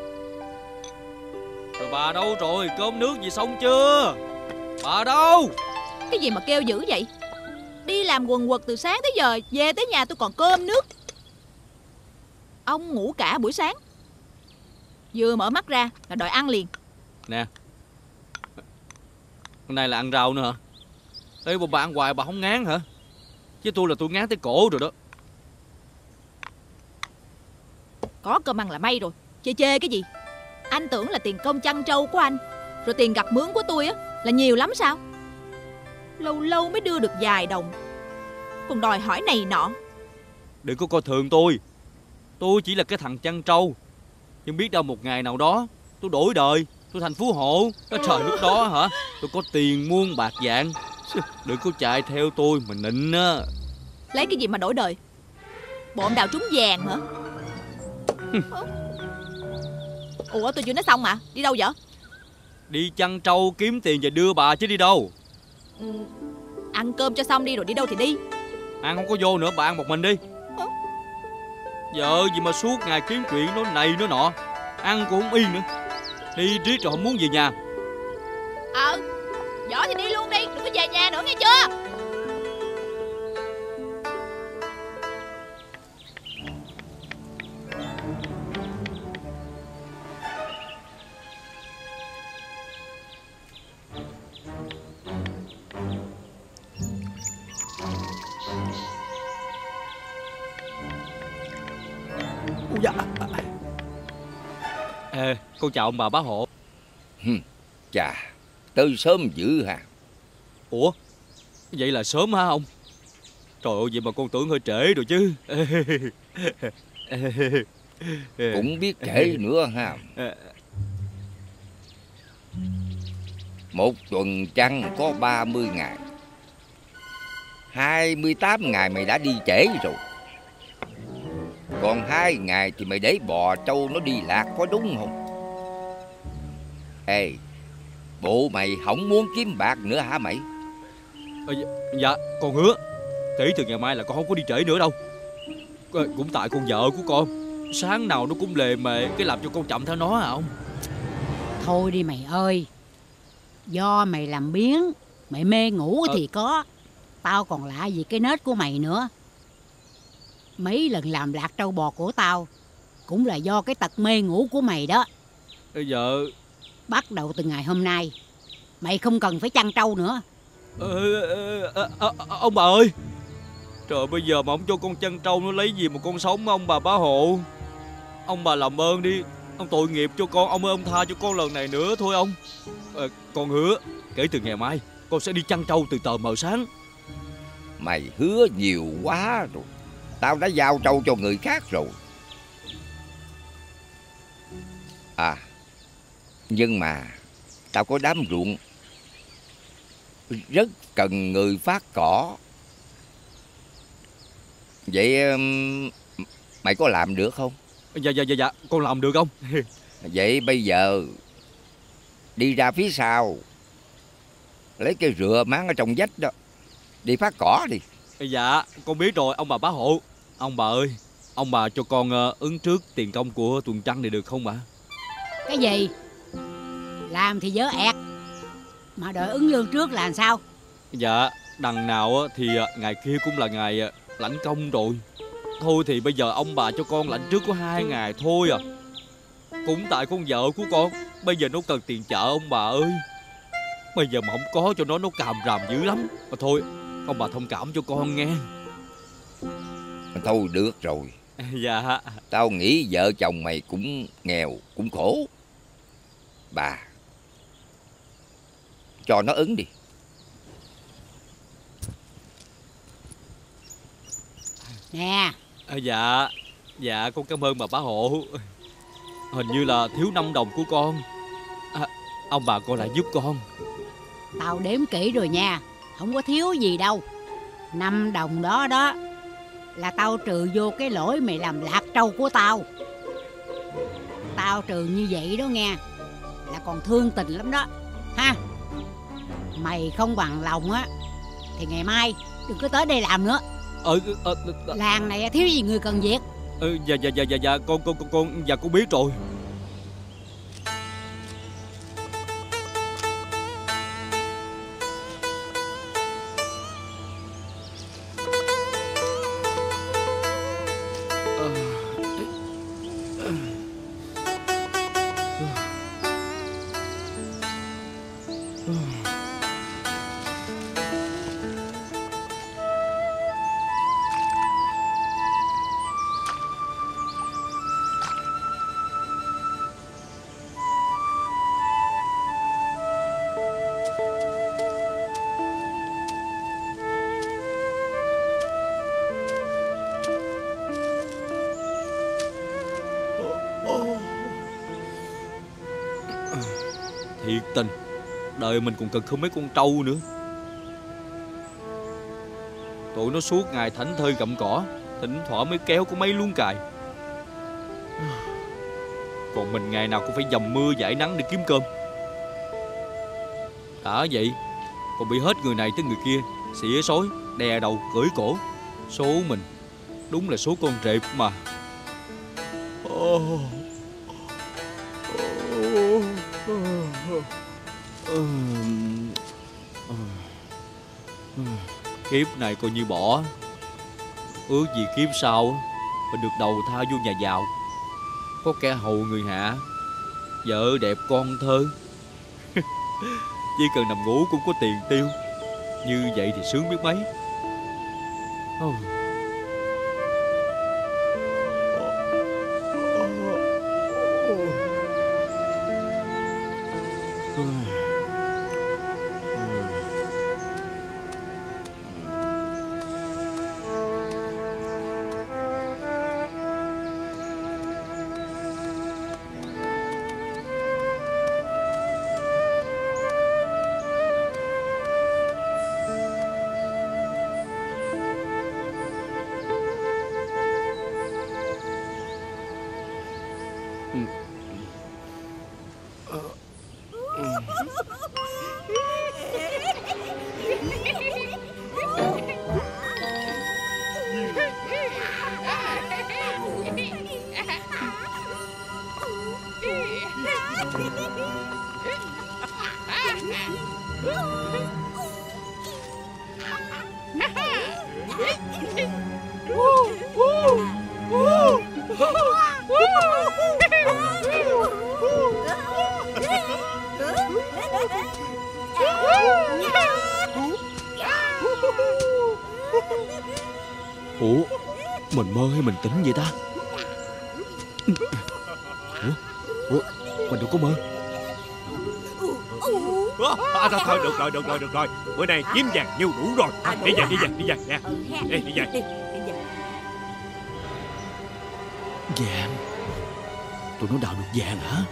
Rồi bà đâu rồi? Cơm nước gì xong chưa? Bà đâu? cái gì mà kêu dữ vậy? Đi làm quần quật từ sáng tới giờ, về tới nhà tôi còn cơm nước. Ông ngủ cả buổi sáng, vừa mở mắt ra là đòi ăn liền. Nè, hôm nay là ăn rau nữa hả? Ê, bà ăn hoài bà không ngán hả? Chứ tôi là tôi ngán tới cổ rồi đó. Có cơm ăn là may rồi, chê cái gì? Anh tưởng là tiền công chăn trâu của anh, rồi tiền gặt mướn của tôi á là nhiều lắm sao? Lâu lâu mới đưa được vài đồng, còn đòi hỏi này nọ. Đừng có coi thường tôi. Tôi chỉ là cái thằng chăn trâu, nhưng biết đâu một ngày nào đó tôi đổi đời, tôi thành phú hộ. Trời, lúc đó hả, tôi có tiền muôn bạc vạn. Đừng có chạy theo tôi mà nịnh á. Lấy cái gì mà đổi đời? Bộ ông đào trúng vàng hả? Ủa, tôi chưa nói xong mà. Đi đâu vậy? Đi chăn trâu kiếm tiền và đưa bà chứ đi đâu. Ăn cơm cho xong đi rồi đi đâu thì đi. Ăn không có vô nữa, bà ăn một mình đi. Vợ gì mà suốt ngày kiếm chuyện nói này nói nọ, ăn cũng không yên nữa. Đi riết rồi không muốn về nhà. Giỏi thì đi luôn đi, đừng có về nhà nữa nghe chưa? Dạ. Con chào ông bà bá hộ. Chà, tới sớm dữ hả? Ủa, vậy là sớm hả ông? Trời ơi, vậy mà con tưởng hơi trễ rồi chứ. Cũng biết trễ nữa ha. Một tuần trăng có 30 ngày, 28 ngày mày đã đi trễ rồi. Còn 2 ngày thì mày để bò trâu nó đi lạc, có đúng không? Ê, bộ mày không muốn kiếm bạc nữa hả mày? Dạ, con hứa kể từ ngày mai là con không có đi trễ nữa đâu. Cũng tại con vợ của con, sáng nào nó cũng lề mề, cái làm cho con chậm theo nó à ông. Thôi đi mày ơi, do mày làm biếng, mày mê ngủ thì có. Tao còn lạ gì cái nết của mày nữa. Mấy lần làm lạc trâu bò của tao cũng là do cái tật mê ngủ của mày đó. Dạ. Bắt đầu từ ngày hôm nay mày không cần phải chăn trâu nữa. Ông bà ơi, trời, bây giờ mà ông cho con chăn trâu nó lấy gì mà con sống ông bà bá hộ. Ông bà làm ơn đi, ông tội nghiệp cho con, ông ơi, ông tha cho con lần này nữa thôi ông. Con hứa kể từ ngày mai con sẽ đi chăn trâu từ tờ mờ sáng. Mày hứa nhiều quá rồi, tao đã giao trâu cho người khác rồi. À, nhưng mà tao có đám ruộng rất cần người phát cỏ. Vậy mày có làm được không? Dạ, con làm được không? Vậy bây giờ đi ra phía sau, lấy cái rựa máng ở trong vách đó, đi phát cỏ đi. Dạ, con biết rồi ông bà bá hộ. Ông bà ơi, ông bà cho con ứng trước tiền công của tuần trăng này được không ạ? Cái gì? Làm thì dớ ẹt, mà đợi ứng lương trước là làm sao? Dạ, đằng nào thì ngày kia cũng là ngày lãnh công rồi. Thôi thì bây giờ ông bà cho con lãnh trước có 2 ngày thôi à. Cũng tại con vợ của con, bây giờ nó cần tiền chợ ông bà ơi. Bây giờ mà không có cho nó càm ràm dữ lắm. Mà thôi, ông bà thông cảm cho con nghe. Thôi được rồi. Dạ. Tao nghĩ vợ chồng mày cũng nghèo, cũng khổ. Bà cho nó ứng đi. Nè. Dạ con cảm ơn bà bá hộ. Hình như là thiếu 5 đồng của con. Ông bà con lại giúp con. Tao đếm kỹ rồi nha, không có thiếu gì đâu. 5 đồng đó là tao trừ vô cái lỗi mày làm lạc trâu của tao. Tao trừ như vậy đó nghe, là còn thương tình lắm đó ha. Mày không bằng lòng á thì ngày mai đừng có tới đây làm nữa. Làng này thiếu gì người cần việc. Dạ con biết rồi. Thiệt tình, đời mình còn cần không mấy con trâu nữa. Tụi nó suốt ngày thảnh thơi gặm cỏ, thỉnh thoảng mới kéo có mấy luống cài. Còn mình ngày nào cũng phải dầm mưa dãi nắng để kiếm cơm. Đã vậy còn bị hết người này tới người kia xỉa xối, đè đầu, cưỡi cổ. Số mình đúng là số con rệp mà. Kiếp này coi như bỏ. Ước gì kiếp sau mình được đầu thai vô nhà giàu, có kẻ hầu người hạ, vợ đẹp con thơ. Chỉ cần nằm ngủ cũng có tiền tiêu. Như vậy thì sướng biết mấy. Ủa, mình mơ hay mình tỉnh vậy ta? Ủa, mình đâu có mơ. Thôi được rồi. Bữa nay kiếm vàng nhiêu đủ rồi. Đi về nha. Đi về. Vàng? Tụi nó đào được vàng hả?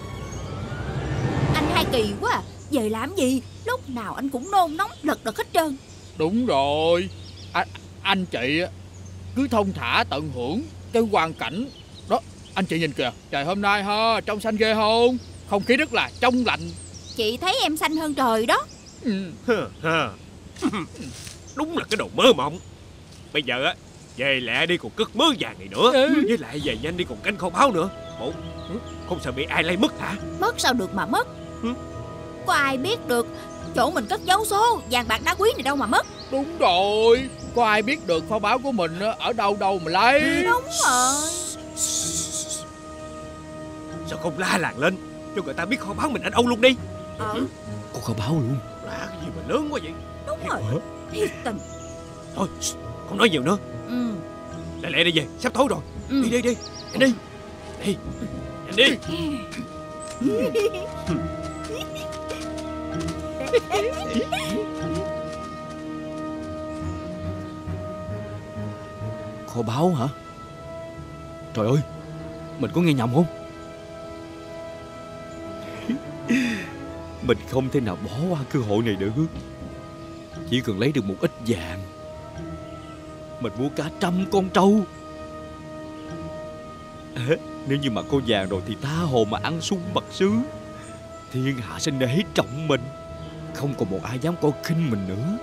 Anh hai kỳ quá à. Về làm gì? Lúc nào anh cũng nôn nóng lật đật hết trơn. Đúng rồi. Anh chị cứ thông thả tận hưởng cái hoàn cảnh đó. Anh chị nhìn kìa, trời hôm nay ha, trong xanh ghê không? Không khí rất là trong lành. Chị thấy em xanh hơn trời đó. Đúng là cái đồ mơ mộng. Bây giờ á, về lẹ đi còn cất mớ vàng này nữa. Với lại về nhanh đi còn canh kho báu nữa. Bộ không sợ bị ai lấy mất hả? Mất sao được mà mất. Có ai biết được chỗ mình cất giấu số vàng bạc đá quý này đâu mà mất. Đúng rồi. Có ai biết được kho báu của mình ở đâu mà lấy. Đúng rồi. Sao không la làng lên cho người ta biết kho báu mình ở đâu luôn đi. Có kho báu luôn. Là cái gì mà lớn quá vậy? Đúng rồi. Thiệt tình. Thôi không nói nhiều nữa. Lẹ đi về, sắp tối rồi. Đi Nhanh đi. Kho báu hả? Trời ơi, mình có nghe nhầm không? Mình không thể nào bỏ qua cơ hội này được. Chỉ cần lấy được một ít vàng, mình mua cả 100 con trâu. Nếu như mà có vàng rồi thì tha hồ mà ăn sung mặc sướng. Thiên hạ sẽ nể trọng mình, không còn một ai dám coi khinh mình nữa.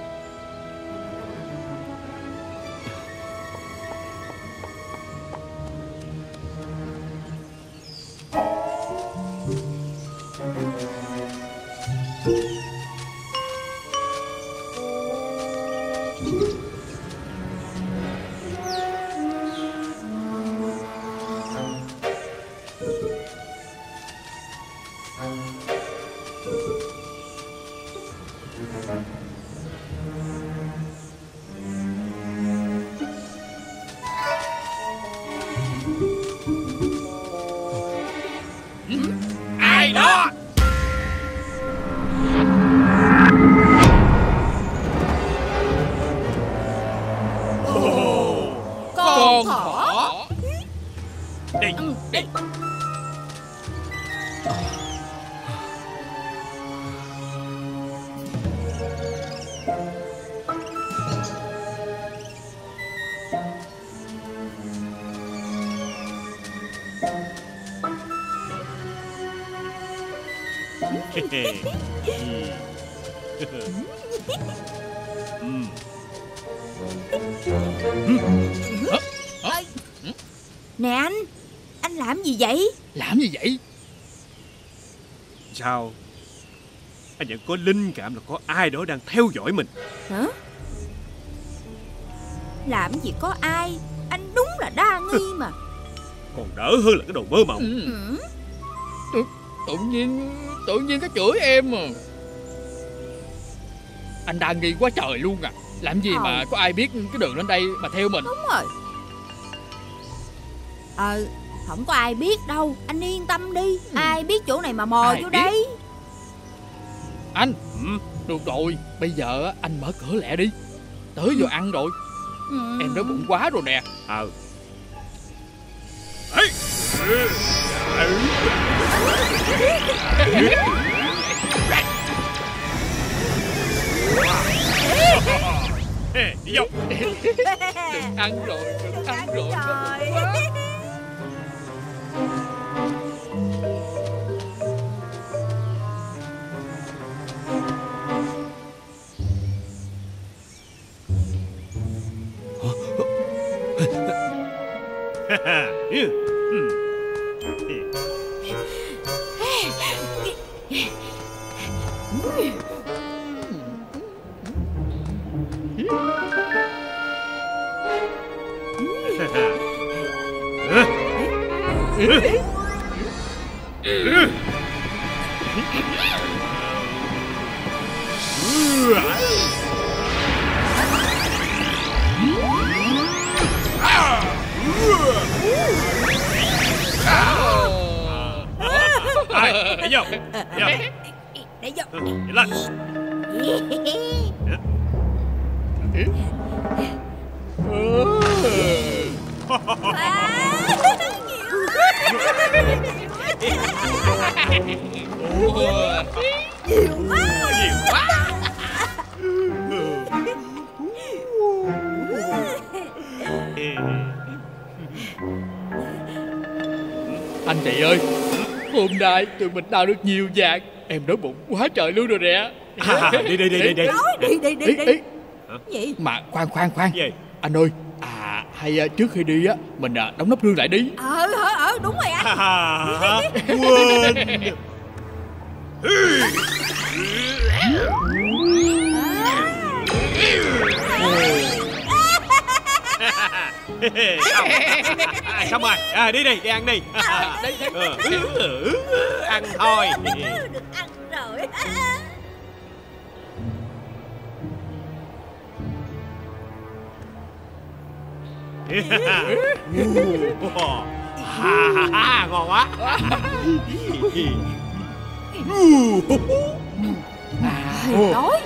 Ai đó? Con thỏ. Đi. Nè anh làm gì vậy? Làm gì vậy? Sao? Anh vẫn có linh cảm là có ai đó đang theo dõi mình. Hả? Làm gì có ai? Anh đúng là đa nghi mà. Còn đỡ hơn là cái đồ mơ mộng. Tự nhiên cái chửi em mà. Anh đang nghi quá trời luôn à. Làm gì mà có ai biết cái đường lên đây mà theo mình? Đúng rồi. Không có ai biết đâu. Anh yên tâm đi. Ai biết chỗ này mà mò vô đây. Anh được rồi. Bây giờ anh mở cửa lẹ đi. Tới giờ ăn rồi. Em đói bụng quá rồi nè. Đi vô. Đừng ăn rồi. Đừng ăn rồi. Để vô. Để vô. Đi lên. Nhiều quá. Anh chị ơi, hôm nay tụi mình đào được nhiều vàng. Em đói bụng quá trời luôn rồi nè. Đi. Đi. Gì? Mà khoan. Anh ơi, hay trước khi đi á mình đóng nắp hương lại đi. Đúng rồi anh. Quên. Xong rồi. Đi ăn đi. Ăn thôi. Được ăn rồi. Ngon quá. Đói.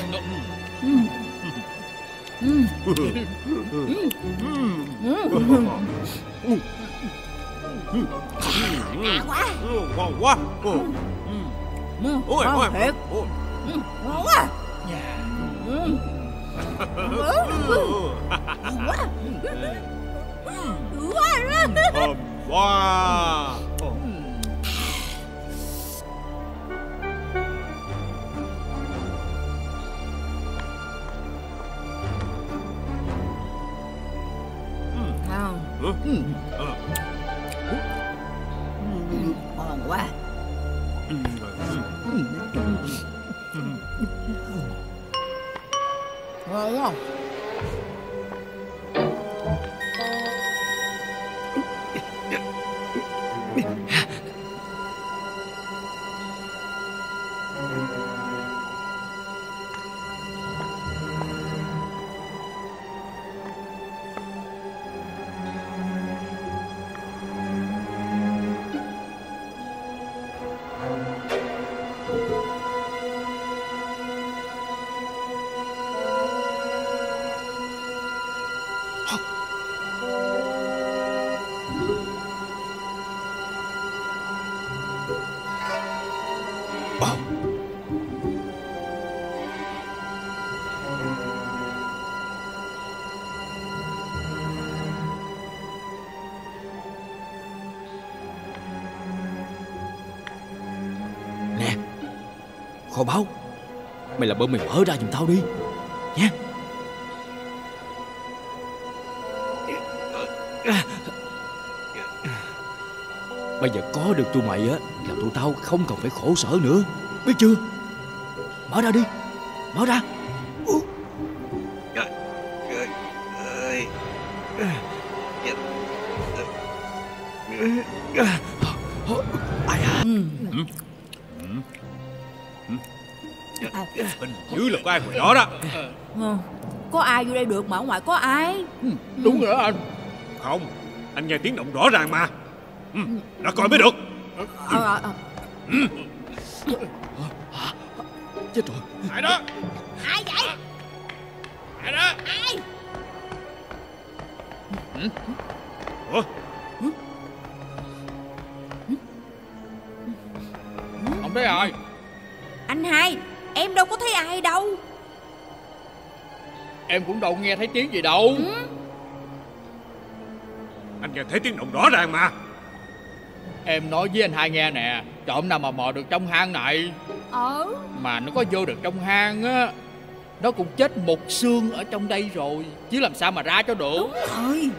Ngon quá. Ôi ngon thiệt. Ngon quá. Thơm quá. Ngon quá. Ngon không? Kho báu, mày làm ơn mày mở ra giùm tao đi nha. Bây giờ có được tụi mày á là tụi tao không cần phải khổ sở nữa, biết chưa? Mở ra đi, mở ra. Ai à? Hình như là có ai ngoài đó đó. Có ai vô đây được mà ở ngoài có ai? Đúng rồi đó anh. Không, anh nghe tiếng động rõ ràng mà. Đã coi mới được. Chết rồi. Ai đó? Ai vậy? Ai đó? Ai? Ủa? Không thấy ai. Anh hai, em đâu có thấy ai đâu. Em cũng đâu nghe thấy tiếng gì đâu. Anh nghe thấy tiếng động rõ ràng mà. Em nói với anh hai nghe nè, trộm nào mà mò được trong hang này. Mà nó có vô được trong hang á, nó cũng chết một xương ở trong đây rồi, chứ làm sao mà ra cho được. Đúng rồi.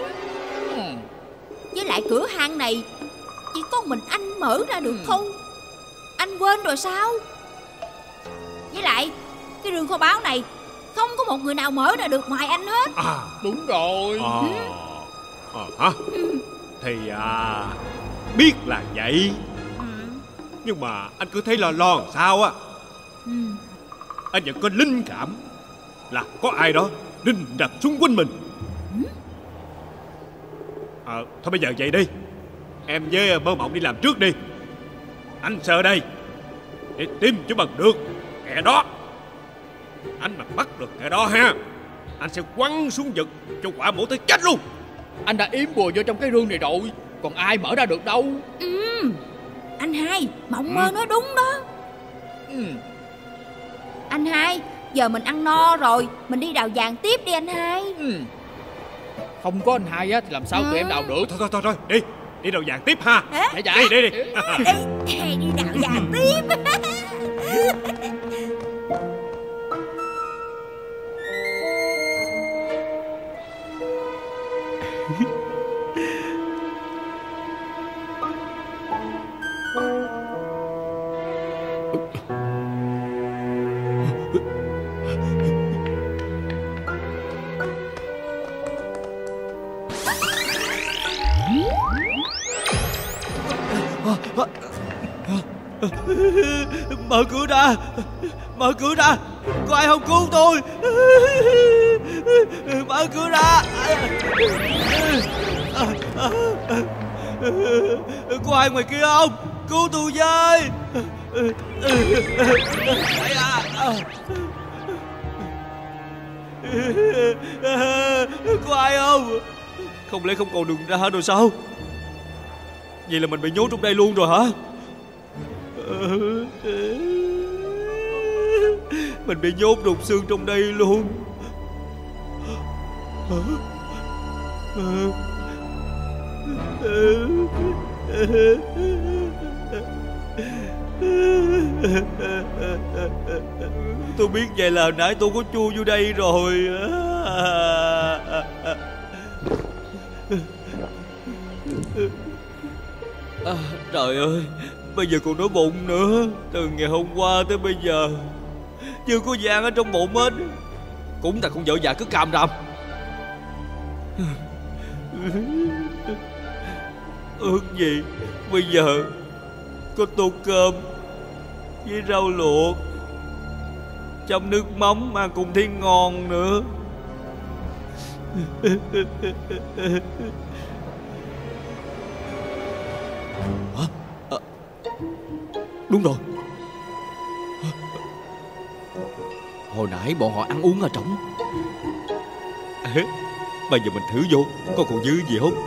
Với lại cửa hang này chỉ có mình anh mở ra được thôi. Anh quên rồi sao? Với lại cái rương kho báu này không có một người nào mở ra được ngoài anh hết. Đúng rồi. Hả? Thì biết là vậy. Nhưng mà anh cứ thấy lo làm sao á. Anh vẫn có linh cảm là có ai đó rình rập xung quanh mình. Thôi bây giờ vậy đi, em với Mơ Mộng đi làm trước đi. Anh sợ đây để tìm cho bằng được kẻ đó. Anh mà bắt được kẻ đó ha, anh sẽ quăng xuống vực cho quả bổ tới chết luôn. Anh đã yếm bùa vô trong cái rương này rồi, còn ai mở ra được đâu. Anh hai, Mộng Mơ nói đúng đó. Anh hai, giờ mình ăn no rồi, mình đi đào vàng tiếp đi anh hai. Không có anh hai á thì làm sao tụi em đào được. Thôi đi đào vàng tiếp ha. Đi. Đi đào vàng tiếp. Mở cửa ra, mở cửa ra, có ai không cứu tôi? Mở cửa ra. Có ai ngoài kia không? Cứu tôi với. Có ai không? Không lẽ không còn đường ra rồi sao? Vậy là mình bị nhốt trong đây luôn rồi hả? Mình bị nhốt đục xương trong đây luôn. Tôi biết vậy là nãy tôi có chui vô đây rồi. Trời ơi, bây giờ còn đói bụng nữa. Từ ngày hôm qua tới bây giờ chưa có vàng ở trong bụng hết. Cũng tại con vợ già cứ càm ràm. Ước gì bây giờ có tô cơm với rau luộc chấm nước mắm ăn cùng thấy ngon nữa. Đúng rồi, hồi nãy bọn họ ăn uống ở trỏng. Bây giờ mình thử vô có còn dư gì không.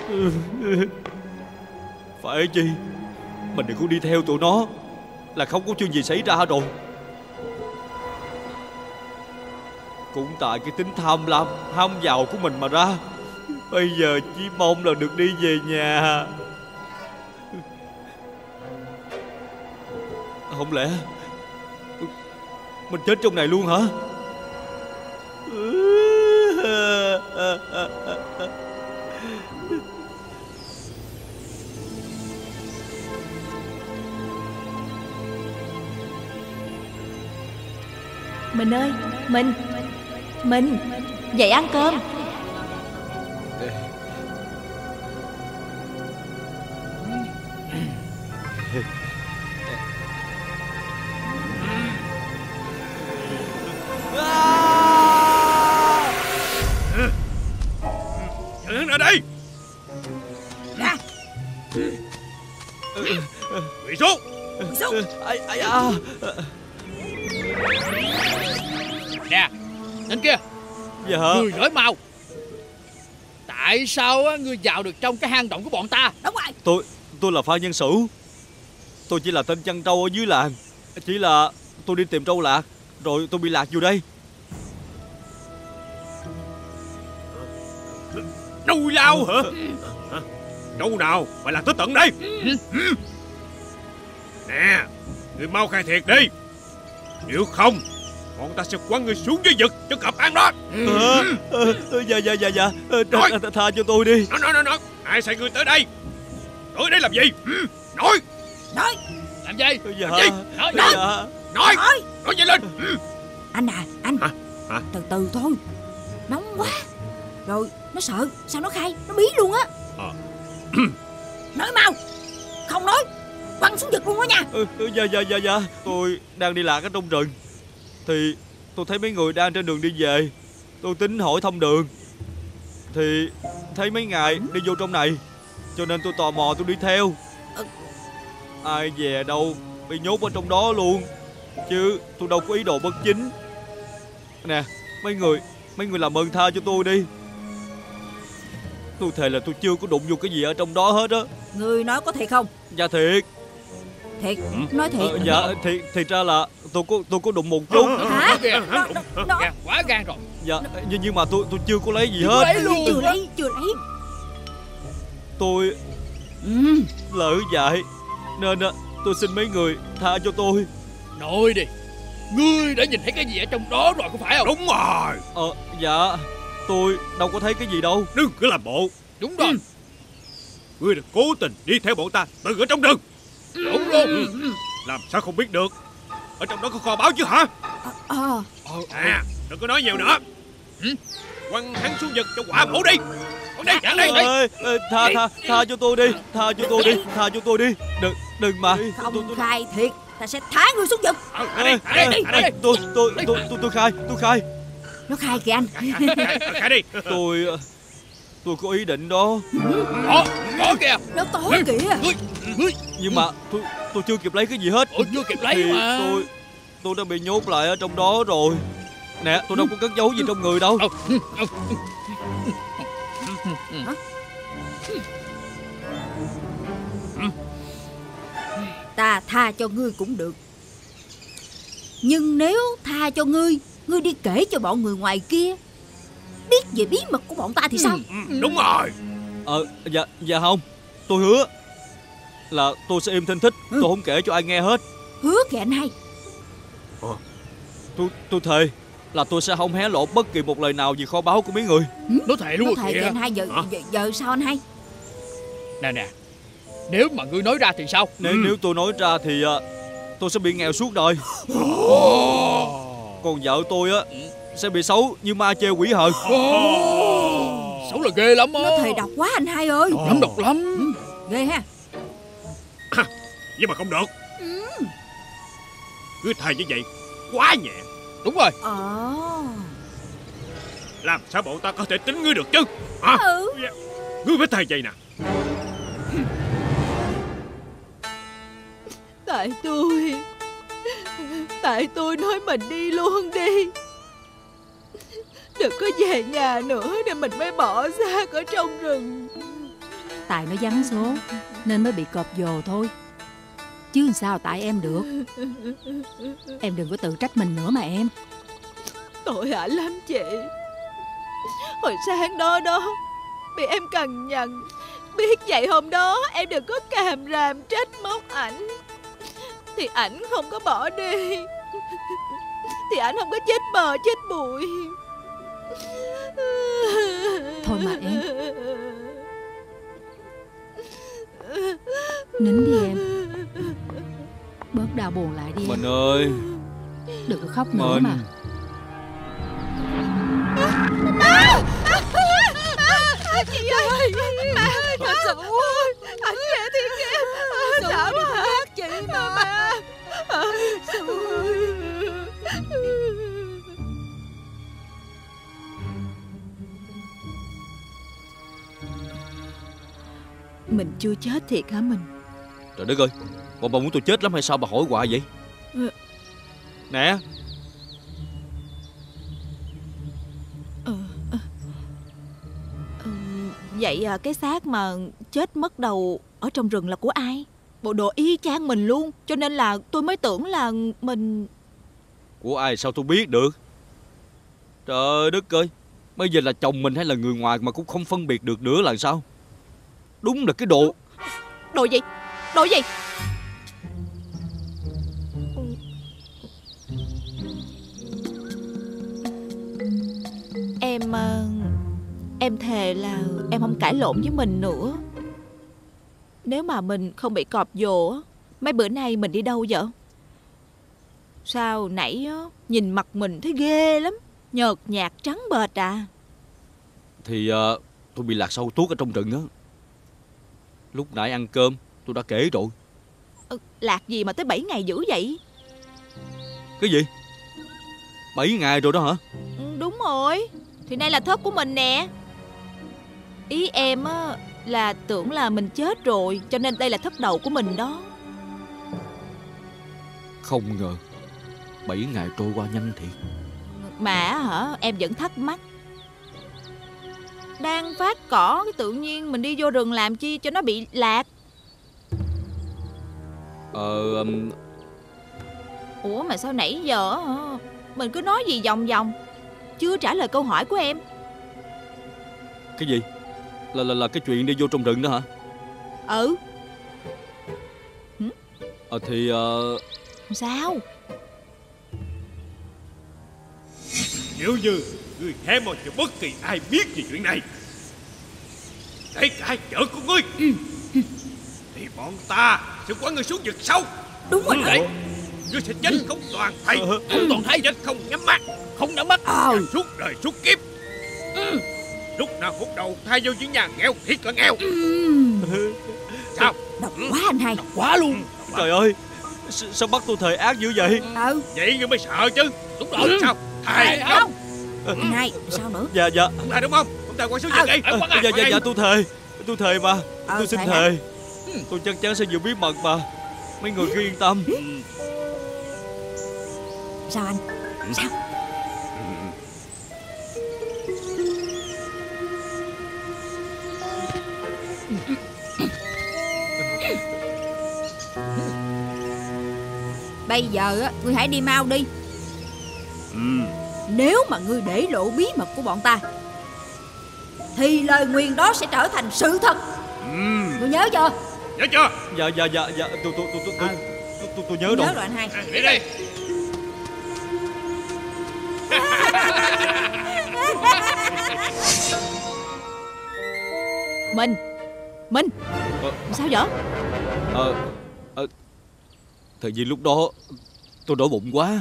Phải chi mình đừng có đi theo tụi nó, là không có chuyện gì xảy ra rồi. Cũng tại cái tính tham lam, ham giàu của mình mà ra. Bây giờ chỉ mong là được đi về nhà. Không lẽ mình chết trong này luôn hả? Mình ơi, mình dậy ăn cơm. Ở đây quỳ xuống. Ai à. Nè, đến kia. Dạ. Ngươi nói mau, tại sao á ngươi vào được trong cái hang động của bọn ta? Đúng rồi. Tôi là Phan Nhân Sửu. Tôi chỉ là tên chăn trâu ở dưới làng. Chỉ là tôi đi tìm trâu lạc, rồi tôi bị lạc vô đây. Trâu lao hả? Trâu nào phải lạc tới tận đây? Nè, người mau khai thiệt đi, nếu không bọn ta sẽ quăng người xuống dưới vực cho cọp ăn đó. Dạ. Tha cho tôi đi. Nói. Ai sai người tới đây? Tới đây làm gì? Nói. Làm gì? Dạ. Nói vậy lên. Anh à, anh Hả? từ từ thôi, nóng quá. Rồi nó sợ, sao nó khai, nó bí luôn á. Nói mau, không nói quăng xuống vực luôn á nha. Dạ. Tôi đang đi lạc ở trong rừng, thì tôi thấy mấy người đang trên đường đi về. Tôi tính hỏi thông đường, thì thấy mấy ngài đi vô trong này, cho nên tôi tò mò tôi đi theo. Ai về đâu bị nhốt ở trong đó luôn, chứ tôi đâu có ý đồ bất chính. Nè, mấy người làm ơn tha cho tôi đi. Tôi thề là tôi chưa có đụng vô cái gì ở trong đó hết á. Người nói có thiệt không? Dạ thiệt. Thiệt? Nói thiệt? Dạ thiệt ra là tôi có đụng một chút. Hả? Nó quá gan rồi. Dạ nhưng mà tôi chưa có lấy gì hết. Chưa lấy. Tôi lỡ dại nên tôi xin mấy người tha cho tôi. Nói đi, ngươi đã nhìn thấy cái gì ở trong đó rồi có phải không? Đúng rồi. Dạ tôi đâu có thấy cái gì đâu. Đừng cứ làm bộ. Đúng rồi. Ngươi đã cố tình đi theo bọn ta từ ở trong rừng. Đúng luôn. Làm sao không biết được? Ở trong đó có kho báu chứ hả? Đừng có nói nhiều nữa. Quăng hắn xuống vực cho quả bổ đi. Tha cho tôi đi. Tha cho tôi đi. Đừng mà. Không khai thiệt, ta sẽ thả ngươi xuống vực. Tôi khai. Nó khai kìa anh. Khai đi. Tôi có ý định đó. Có kìa. Nó có kìa. Nhưng mà tôi chưa kịp lấy cái gì hết. Chưa kịp lấy thì mà. Tôi đã bị nhốt lại ở trong đó rồi. Nè, tôi đâu có cất giấu gì trong người đâu. Ta tha cho ngươi cũng được, nhưng nếu tha cho ngươi đi kể cho bọn người ngoài kia biết về bí mật của bọn ta thì sao? Đúng rồi. Dạ không. Tôi hứa là tôi sẽ im thinh thích. Tôi không kể cho ai nghe hết. Hứa kìa anh hai. Tôi thề là tôi sẽ không hé lộ bất kỳ một lời nào về kho báu của mấy người. Nó thề luôn. Nó thề kìa anh hai. Giờ sao anh hai? Nè, nếu mà ngươi nói ra thì sao? Nếu tôi nói ra thì tôi sẽ bị nghèo suốt đời. Còn vợ tôi sẽ bị xấu như ma chê quỷ hờn. Xấu là ghê lắm á. Nó thề độc quá anh hai ơi. Độc lắm. Ghê ha. Nhưng mà không được. Cứ thề như vậy quá nhẹ. Đúng rồi. Làm sao bọn ta có thể tính ngươi được chứ? Hả? Ngươi phải thề vậy nè. Tại tôi nói mình đi luôn đi, đừng có về nhà nữa, để mình mới bỏ xác ở trong rừng. tài nó vắng số nên mới bị cọp vồ thôi. Chứ sao tại em được. Em đừng có tự trách mình nữa mà em. Tội hại lắm chị. Hồi sáng đó bị em cằn nhằn. Biết vậy hôm đó em đừng có càm ràm trách móc ảnh thì ảnh không có bỏ đi, thì ảnh không có chết bờ chết bụi. Thôi mà em, nín đi em. Bớt đau buồn lại đi em. Mình ơi, đừng có khóc nữa mà. Chị ơi, má ơi, thật sự ảnh ghê thiệt kìa. Sợ quá hả chị mà. Mình chưa chết thiệt hả mình? Trời đất ơi, bà muốn tôi chết lắm hay sao bà hỏi hoài vậy? Nè. Vậy cái xác mà chết mất đầu ở trong rừng là của ai? Bộ đồ y chang mình luôn, cho nên là tôi mới tưởng là mình... Của ai sao tôi biết được? Trời đất ơi, bây giờ là chồng mình hay là người ngoài mà cũng không phân biệt được nữa là sao? Đúng là cái đồ... Đồ gì? Đồ gì? Em thề là em không cãi lộn với mình nữa. Nếu mà mình không bị cọp vồ, mấy bữa nay mình đi đâu vậy? Sao nãy nhìn mặt mình thấy ghê lắm, nhợt nhạt trắng bệch à? Thì tôi bị lạc sâu tuốt ở trong rừng á. Lúc nãy ăn cơm tôi đã kể rồi. Lạc gì mà tới 7 ngày dữ vậy? Cái gì? 7 ngày rồi đó hả? Đúng rồi. Thì nay là thớt của mình nè. Ý em á là tưởng là mình chết rồi, cho nên đây là thớt đầu của mình đó. Không ngờ 7 ngày trôi qua nhanh thiệt. Mà hả, em vẫn thắc mắc. Đang phát cỏ cái tự nhiên mình đi vô rừng làm chi cho nó bị lạc? Ủa mà sao nãy giờ mình cứ nói gì vòng vòng, chưa trả lời câu hỏi của em. Cái gì? Là cái chuyện đi vô trong rừng đó hả? Thì sao? Nếu như người hé mò cho bất kỳ ai biết về chuyện này, kể cả vợ của ngươi, thì bọn ta sẽ quăng ngươi xuống vực sâu. Đúng rồi đấy. Ngươi sẽ chết không toàn thây, không toàn thây, chết không nhắm mắt, không nhắm mắt, suốt đời suốt kiếp. Lúc nào phút đầu thay vô với nhà nghèo thiệt là nghèo. Sao? Độc quá anh hai. Độc quá luôn. Trời ơi, sao bắt tôi thề ác dữ vậy? Vậy ngươi mới sợ chứ. Đúng rồi. Sao? Thề không? Anh hai, sao nữa? Dạ. Không thề đúng không? Không thề quay xuống vực đi. Dạ tôi thề mà. Tôi xin thề. Tôi chắc chắn sẽ giữ bí mật mà. Mấy người cứ yên tâm. Sao anh? Sao? Bây giờ á, ngươi hãy đi mau đi. Nếu mà ngươi để lộ bí mật của bọn ta thì lời nguyền đó sẽ trở thành sự thật. Ngươi nhớ chưa? Nhớ chưa? Dạ. Tôi nhớ rồi. Nhớ rồi anh hai. Đi đây. Mình sao vậy? Thời vì lúc đó tôi đói bụng quá.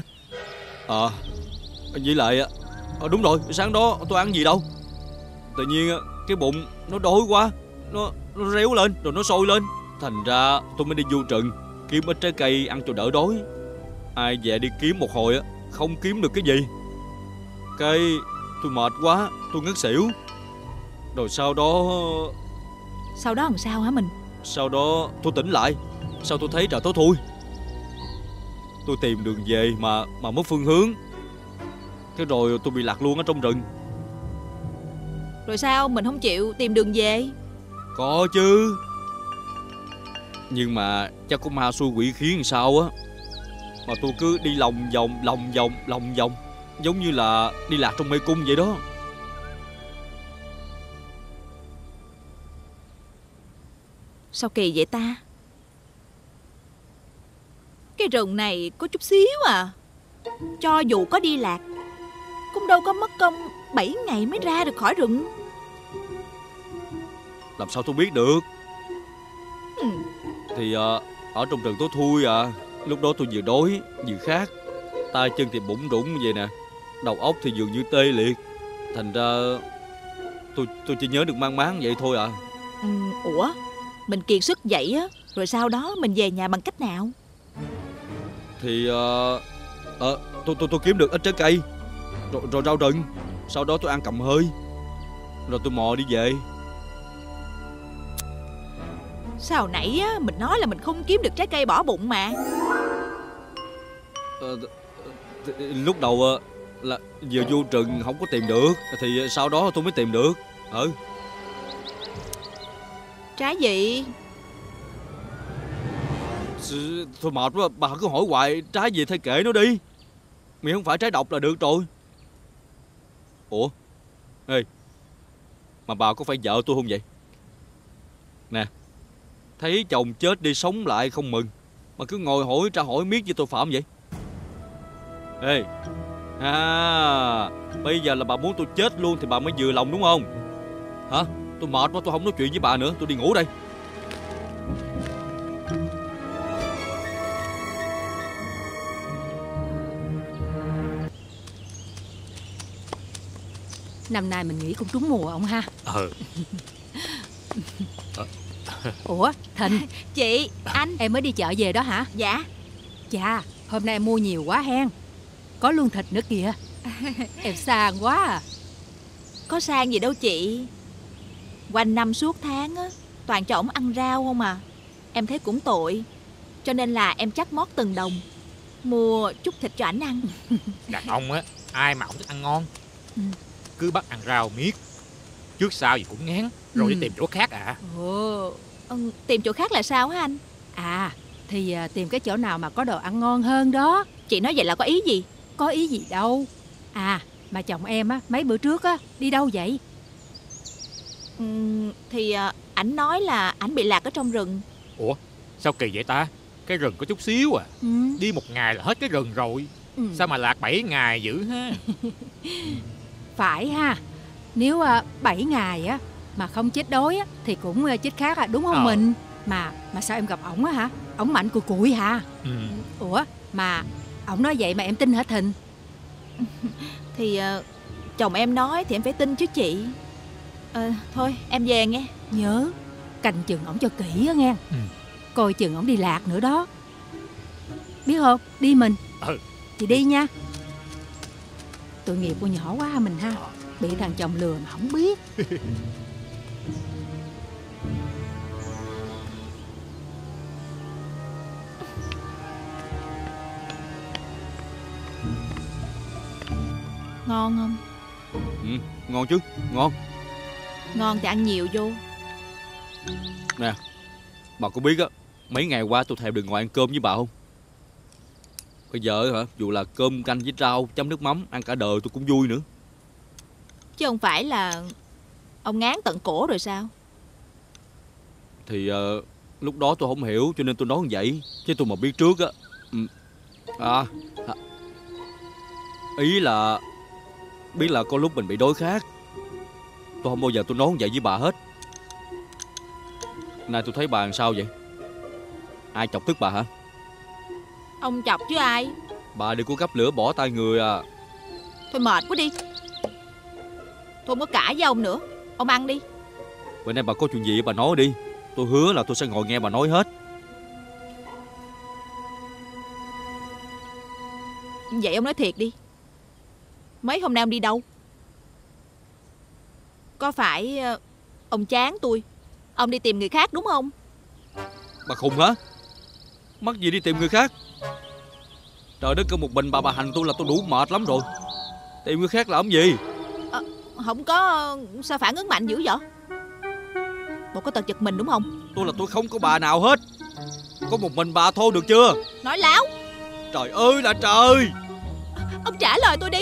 Với lại đúng rồi, sáng đó tôi ăn gì đâu. Tự nhiên cái bụng nó đói quá, nó réo lên rồi nó sôi lên. Thành ra tôi mới đi vô rừng kiếm ít trái cây ăn cho đỡ đói. Ai về đi kiếm một hồi không kiếm được cái gì. Cái tôi mệt quá, tôi ngất xỉu. Rồi sau đó làm sao hả mình? Sau đó tôi tỉnh lại. Sao tôi thấy trời tối thui. Tôi tìm đường về mà mất phương hướng. Cái rồi tôi bị lạc luôn ở trong rừng. Rồi sao mình không chịu tìm đường về? Có chứ. Nhưng mà chắc có ma xui quỷ khiến sao á, mà tôi cứ đi lòng vòng, giống như là đi lạc trong mê cung vậy đó. Sao kỳ vậy ta? Cái rừng này có chút xíu à. Cho dù có đi lạc cũng đâu có mất công 7 ngày mới ra được khỏi rừng. Làm sao tôi biết được? Thì ở trong rừng tối thui à. Lúc đó tôi vừa đói vừa khát, tay chân thì bủn rủn vậy nè, đầu óc thì dường như tê liệt. Thành ra tôi chỉ nhớ được mang máng vậy thôi à. Ủa, mình kiệt sức vậy á, rồi sau đó mình về nhà bằng cách nào? Thì tôi kiếm được ít trái cây rồi rau rừng. Sau đó tôi ăn cầm hơi, rồi tôi mò đi về. Sao hồi nãy á, mình nói là mình không kiếm được trái cây bỏ bụng mà. Lúc đầu là vừa vô rừng không có tìm được, thì sau đó tôi mới tìm được. Trái gì? Thôi mệt quá, bà cứ hỏi hoài. Trái gì thay kệ nó đi, miễn không phải trái độc là được rồi. Ủa, ê, mà bà có phải vợ tôi không vậy? Nè, thấy chồng chết đi sống lại không mừng, mà cứ ngồi hỏi tra hỏi miết với tội phạm vậy. Ê, bây giờ là bà muốn tôi chết luôn thì bà mới vừa lòng đúng không? Hả? Tôi mệt quá, tôi không nói chuyện với bà nữa, tôi đi ngủ đây. Năm nay mình nghĩ cũng trúng mùa ông ha. Ủa Thịnh. Chị, anh. Em mới đi chợ về đó hả? Dạ. Chà, hôm nay em mua nhiều quá hen. Có luôn thịt nữa kìa. Em sang quá à. Có sang gì đâu chị. Quanh năm suốt tháng á, toàn cho ổng ăn rau không à. Em thấy cũng tội, cho nên là em chắt mót từng đồng, mua chút thịt cho ảnh ăn. Đàn ông á, ai mà không thích ăn ngon. Cứ bắt ăn rau miết, trước sau gì cũng ngán, rồi đi tìm chỗ khác à. Tìm chỗ khác là sao hả anh? À, thì tìm cái chỗ nào mà có đồ ăn ngon hơn đó. Chị nói vậy là có ý gì? Có ý gì đâu. À, mà chồng em á, mấy bữa trước á, đi đâu vậy? Thì ảnh nói là ảnh bị lạc ở trong rừng. Ủa, sao kỳ vậy ta? Cái rừng có chút xíu à. Đi một ngày là hết cái rừng rồi. Sao mà lạc 7 ngày dữ ha. Phải ha. Nếu 7 ngày á mà không chết đói á thì cũng chết khác à, đúng không mình? Mà sao em gặp ổng á hả? Ổng mạnh cùi cụi hả? Ủa, mà ổng nói vậy mà em tin hả Thịnh? Thì chồng em nói thì em phải tin chứ chị. Thôi em về nghe. Nhớ canh chừng ổng cho kỹ á nghe. Coi chừng ổng đi lạc nữa đó. Biết không? Đi mình. Chị đi nha. Tội nghiệp cô nhỏ quá mình ha. Bị thằng chồng lừa mà không biết. Ngon không? Ngon chứ, ngon. Ngon thì ăn nhiều vô. Nè, bà có biết á, mấy ngày qua tôi thèm được ngồi ăn cơm với bà không? Bây giờ hả, dù là cơm canh với rau chấm nước mắm, ăn cả đời tôi cũng vui nữa. Chứ không phải là ông ngán tận cổ rồi sao? Thì lúc đó tôi không hiểu cho nên tôi nói như vậy. Chứ tôi mà biết trước á. Ý là biết là có lúc mình bị đói khát. Tôi không bao giờ tôi nói như vậy với bà hết. Nay tôi thấy bà làm sao vậy? Ai chọc tức bà hả? Ông chọc chứ ai. Bà đừng có gắp lửa bỏ tay người à. Thôi mệt quá đi. Tôi không có cãi với ông nữa. Ông ăn đi. Bữa nay bà có chuyện gì bà nói đi. Tôi hứa là tôi sẽ ngồi nghe bà nói hết. Vậy ông nói thiệt đi. Mấy hôm nay ông đi đâu? Có phải ông chán tôi, ông đi tìm người khác đúng không? Bà khùng hả? Mắc gì đi tìm người khác? Trời đất, có một mình bà hành tôi là tôi đủ mệt lắm rồi. Tìm người khác làm gì? Không có. Sao phản ứng mạnh dữ vậy? Bộ có tật giật mình đúng không? Tôi không có bà nào hết. Có một mình bà thôi, được chưa? Nói láo. Trời ơi là trời. Ông trả lời tôi đi.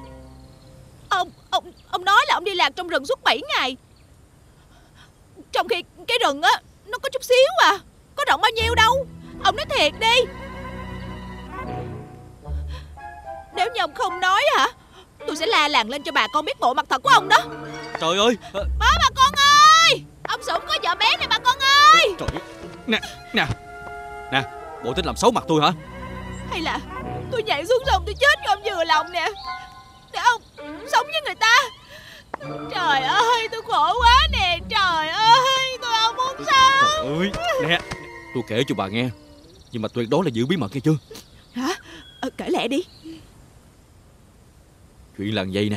Ông nói là ông đi lạc trong rừng suốt 7 ngày. Trong khi cái rừng á nó có chút xíu à, có rộng bao nhiêu đâu. Ông nói thiệt đi. Nếu như ông không nói hả, tôi sẽ la làng lên cho bà con biết bộ mặt thật của ông đó. Trời ơi. Bà con ơi, ông Sủng có vợ bé này bà con ơi. Trời ơi. Nè, bộ tính làm xấu mặt tôi hả? Hay là tôi nhảy xuống sông tôi chết cho ông vừa lòng nè, để ông sống với người ta. Trời ơi, tôi khổ quá nè. Trời ơi, tôi không muốn sống. Trời ơi, nè, tôi kể cho bà nghe, nhưng mà tuyệt đối là giữ bí mật nghe chưa? Hả? Kể lẹ đi. Chuyện là vậy nè.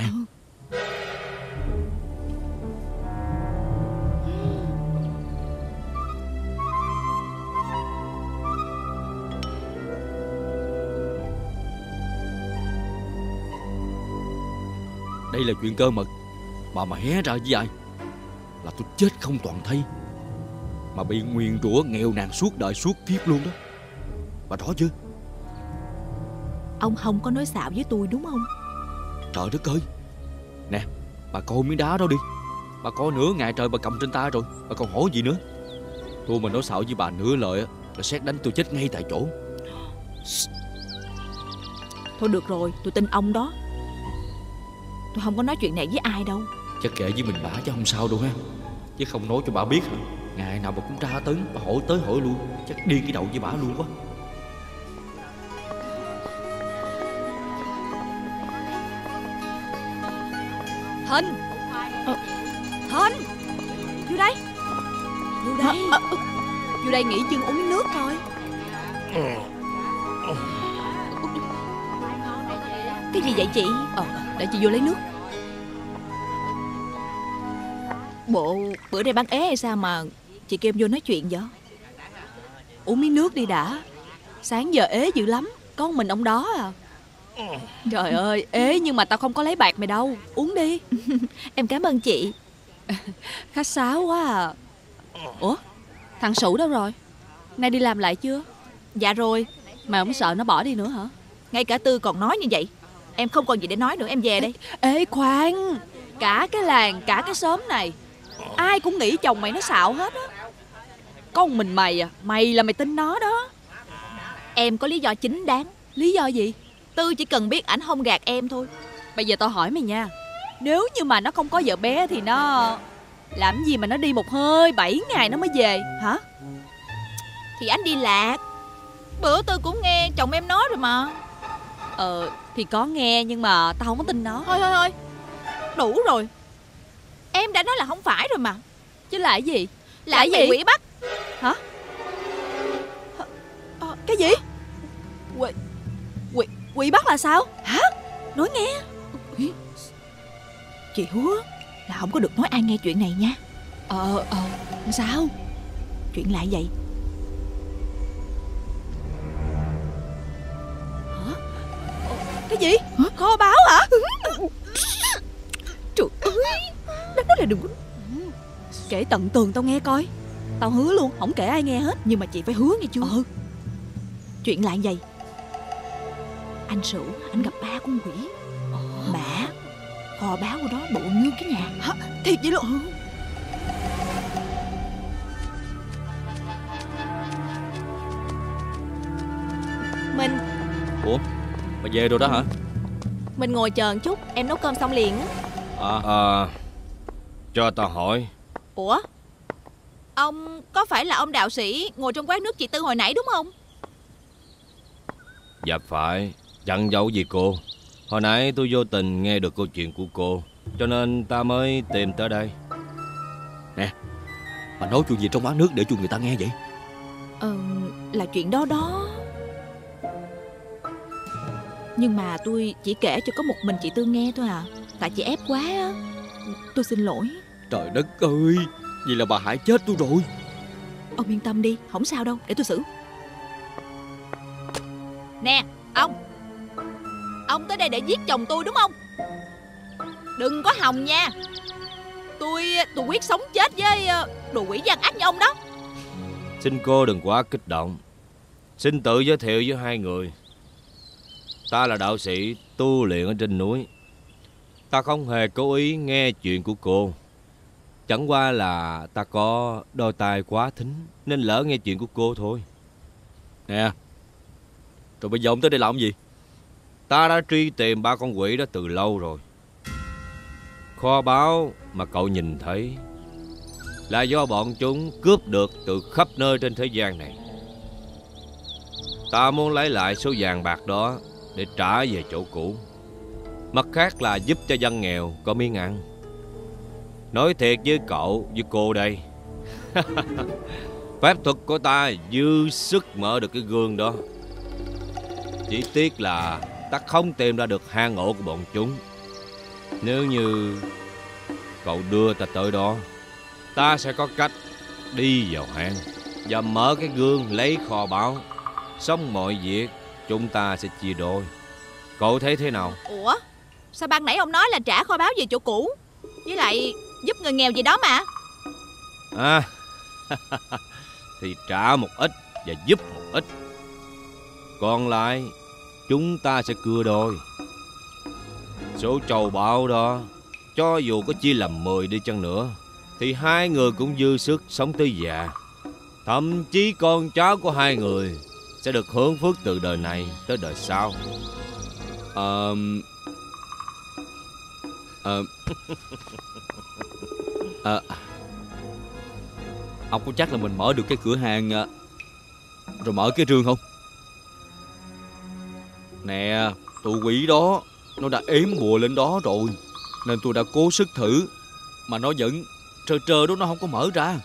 Đây là chuyện cơ mật. Bà mà hé ra với ai là tôi chết không toàn thây, mà bị nguyền rủa nghèo nàn suốt đời suốt kiếp luôn đó. Bà rõ chưa? Ông không có nói xạo với tôi đúng không? Trời đất ơi. Nè, bà coi miếng đá đó đi. Bà coi nửa ngày trời bà cầm trên tay rồi, bà còn hỏi gì nữa? Tôi mà nói xạo với bà nửa lời là sét đánh tôi chết ngay tại chỗ. Thôi được rồi, tôi tin ông đó. Tôi không có nói chuyện này với ai đâu. Chắc kệ với mình bà chứ không sao đâu ha. Chứ không nói cho bà biết, ngày nào bà cũng tra tấn, bà hỏi tới hỏi luôn. Chắc điên cái đầu với bà luôn quá. Thịnh, Thịnh, vô đây. Vô đây. Vô đây nghỉ chân uống miếng nước thôi. Cái gì vậy chị? Để chị vô lấy nước. Bộ bữa nay bán ế hay sao mà chị kêu em vô nói chuyện vậy? Uống miếng nước đi đã. Sáng giờ ế dữ lắm, có một mình ông đó à. Trời ơi, ế nhưng mà tao không có lấy bạc mày đâu. Uống đi. Em cảm ơn chị. Khách sáo quá à. Ủa, thằng Sủ đâu rồi? Nay đi làm lại chưa? Dạ rồi. Mày không sợ nó bỏ đi nữa hả? Ngay cả Tư còn nói như vậy. Em không còn gì để nói nữa, em về đây. Ê khoan, cả cái làng, cả cái xóm này ai cũng nghĩ chồng mày nó xạo hết á. Có một mình mày à, mày là mày tin nó đó. Em có lý do chính đáng. Lý do gì? Tư chỉ cần biết ảnh không gạt em thôi. Bây giờ tao hỏi mày nha, nếu như mà nó không có vợ bé thì nó làm gì mà nó đi một hơi 7 ngày nó mới về hả? Thì anh đi lạc. Bữa Tư cũng nghe chồng em nói rồi mà. Thì có nghe nhưng mà tao không có tin nó. Thôi đủ rồi. Em đã nói là không phải rồi mà. Chứ là cái gì? Là gì? Quỷ bắt. Hả? Cái gì? Quỷ bắt là sao? Hả? Nói nghe. Chị hứa là không có được nói ai nghe chuyện này nha. Sao? Chuyện lại vậy. Hả? Cái gì? Kho báu hả? Trời ơi, đáng nói là đừng có. Kể tận tường tao nghe coi. Tao hứa luôn, không kể ai nghe hết. Nhưng mà chị phải hứa nghe chưa? Chuyện lại vậy. Anh Sửu, anh gặp ba con quỷ. Mà kho báu của đó bộ như cái nhà. Hả? Thiệt vậy luôn? Mình. Ủa, bà về rồi đó hả? Mình ngồi chờ một chút, em nấu cơm xong liền á. Cho tao hỏi. Ủa? Ông có phải là ông đạo sĩ ngồi trong quán nước chị Tư hồi nãy đúng không? Dạ phải. Chẳng giấu gì cô. Hồi nãy tôi vô tình nghe được câu chuyện của cô, cho nên ta mới tìm tới đây. Nè, bà nói chuyện gì trong quán nước để cho người ta nghe vậy? Là chuyện đó đó. Nhưng mà tôi chỉ kể cho có một mình chị Tư nghe thôi à. Tại chị ép quá á. Tôi xin lỗi. Trời đất ơi, vậy là bà hại chết tôi rồi. Ông yên tâm đi, không sao đâu, để tôi xử. Nè, ông tới đây để giết chồng tôi đúng không? Đừng có hòng nha. Tôi quyết sống chết với đồ quỷ gian ác như ông đó. Xin cô đừng quá kích động. Xin tự giới thiệu với hai người. Ta là đạo sĩ tu luyện ở trên núi. Ta không hề cố ý nghe chuyện của cô. Chẳng qua là ta có đôi tai quá thính nên lỡ nghe chuyện của cô thôi. Nè, rồi bây giờ ông tới đây làm gì? Ta đã truy tìm ba con quỷ đó từ lâu rồi. Kho báu mà cậu nhìn thấy là do bọn chúng cướp được từ khắp nơi trên thế gian này. Ta muốn lấy lại số vàng bạc đó để trả về chỗ cũ. Mặt khác là giúp cho dân nghèo có miếng ăn. Nói thiệt với cậu, với cô đây, phép thuật của ta dư sức mở được cái gương đó. Chỉ tiếc là ta không tìm ra được hang ổ của bọn chúng. Nếu như cậu đưa ta tới đó, ta sẽ có cách đi vào hang và mở cái gương lấy kho báu. Xong mọi việc chúng ta sẽ chia đôi. Cậu thấy thế nào? Ủa, sao ban nãy ông nói là trả kho báu về chỗ cũ, với lại giúp người nghèo gì đó mà. À, thì trả một ít và giúp một ít. Còn lại chúng ta sẽ cưa đôi. Số trầu báu đó, cho dù có chia làm 10 đi chăng nữa, thì hai người cũng dư sức sống tới già. Thậm chí con cháu của hai người sẽ được hưởng phước từ đời này tới đời sau. Ông có chắc là mình mở được cái cửa hàng rồi mở cái rương không? Nè, tụi quỷ đó nó đã ếm bùa lên đó rồi, nên tôi đã cố sức thử, mà nó vẫn trơ trơ đó, nó không có mở ra.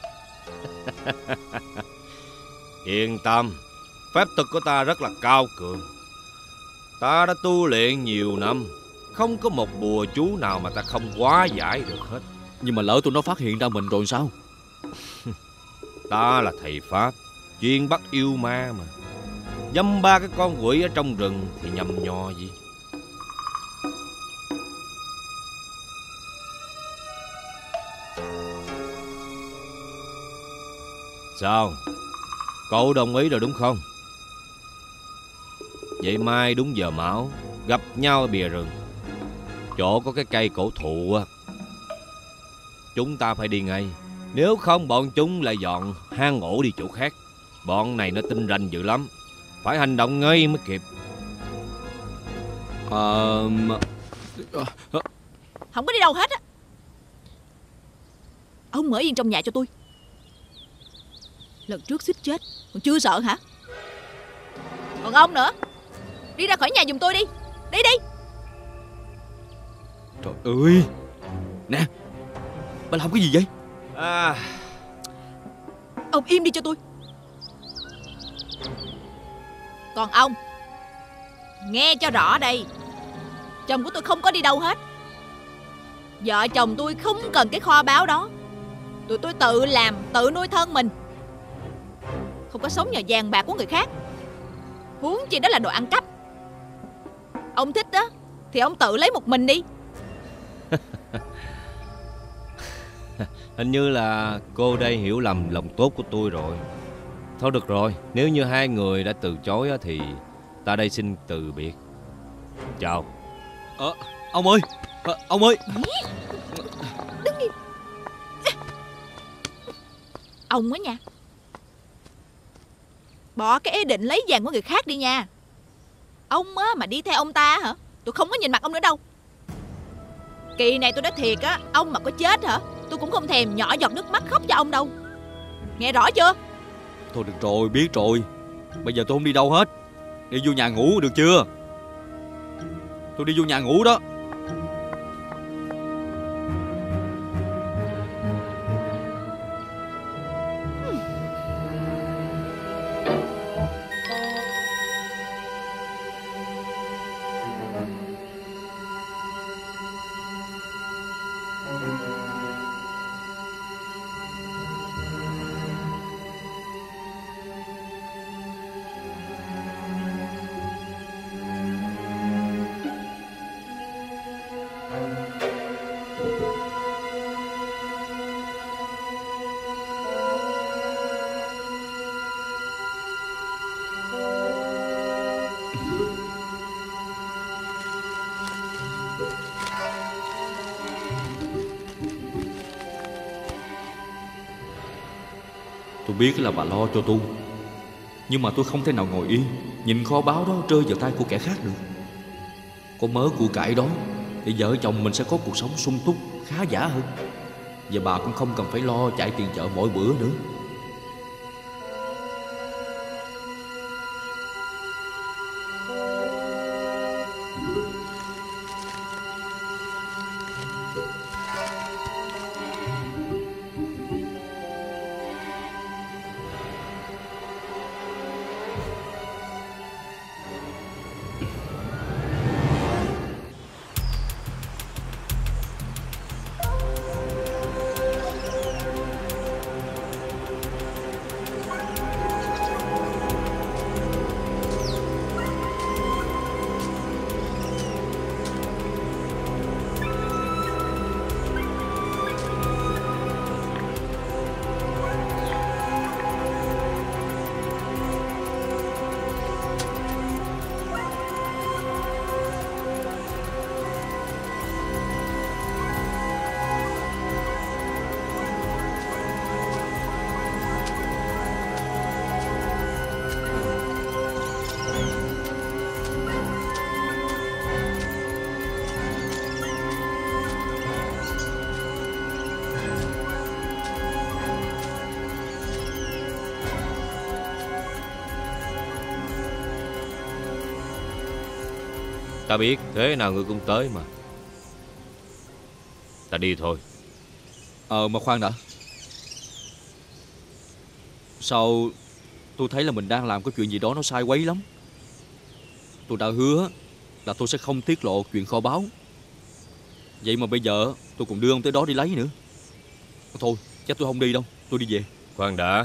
Yên tâm, phép thuật của ta rất là cao cường. Ta đã tu luyện nhiều năm, không có một bùa chú nào mà ta không hóa giải được hết. Nhưng mà lỡ tụi nó phát hiện ra mình rồi sao? Ta là thầy Pháp, chuyên bắt yêu ma mà. Dăm ba cái con quỷ ở trong rừng thì nhầm nhò gì. Sao? Cậu đồng ý rồi đúng không? Vậy mai đúng giờ mão gặp nhau ở bìa rừng, chỗ có cái cây cổ thụ á. Chúng ta phải đi ngay, nếu không bọn chúng lại dọn hang ổ đi chỗ khác. Bọn này nó tinh ranh dữ lắm, phải hành động ngay mới kịp. Không có đi đâu hết á. Ông ở yên trong nhà cho tôi. Lần trước suýt chết còn chưa sợ hả? Còn ông nữa, đi ra khỏi nhà giùm tôi đi. Đi đi. Trời ơi, nè, bà làm cái gì vậy? Ông im đi cho tôi. Còn ông, nghe cho rõ đây, chồng của tôi không có đi đâu hết. Vợ chồng tôi không cần cái kho báu đó. Tụi tôi tự làm, tự nuôi thân mình, không có sống nhờ vàng bạc của người khác. Huống chi đó là đồ ăn cắp. Ông thích đó thì ông tự lấy một mình đi. Hình như là cô đây hiểu lầm lòng tốt của tôi rồi. Thôi được rồi, nếu như hai người đã từ chối thì ta đây xin từ biệt. Chào. Ông ơi, ông ơi. Đứng im. Ông á nha, bỏ cái ý định lấy vàng của người khác đi nha. Ông á mà đi theo ông ta hả, tôi không có nhìn mặt ông nữa đâu. Kỳ này tôi nói thiệt á, ông mà có chết hả, tôi cũng không thèm nhỏ giọt nước mắt khóc cho ông đâu. Nghe rõ chưa? Thôi được rồi, biết rồi. Bây giờ tôi không đi đâu hết. Đi vô nhà ngủ được chưa? Tôi đi vô nhà ngủ đó. Tôi biết là bà lo cho tôi, nhưng mà tôi không thể nào ngồi yên nhìn kho báu đó rơi vào tay của kẻ khác được. Có mớ của cải đó thì vợ chồng mình sẽ có cuộc sống sung túc, khá giả hơn. Và bà cũng không cần phải lo chạy tiền chợ mỗi bữa nữa. Ta biết thế nào ngươi cũng tới mà. Ta đi thôi. Mà khoan đã. Sao tôi thấy là mình đang làm cái chuyện gì đó nó sai quấy lắm. Tôi đã hứa là tôi sẽ không tiết lộ chuyện kho báu. Vậy mà bây giờ tôi còn đưa ông tới đó đi lấy nữa. Thôi chắc tôi không đi đâu, tôi đi về. Khoan đã.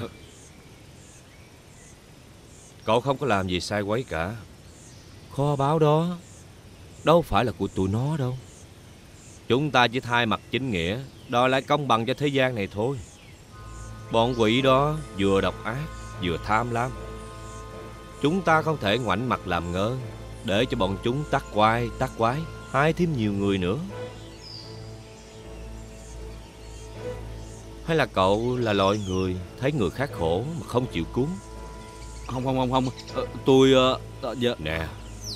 Cậu không có làm gì sai quấy cả. Kho báu đó đâu phải là của tụi nó đâu. Chúng ta chỉ thay mặt chính nghĩa, đòi lại công bằng cho thế gian này thôi. Bọn quỷ đó vừa độc ác vừa tham lam. Chúng ta không thể ngoảnh mặt làm ngơ, để cho bọn chúng tác quái hại thêm nhiều người nữa. Hay là cậu là loại người thấy người khác khổ mà không chịu cứu? Không. Tôi... dạ. Nè,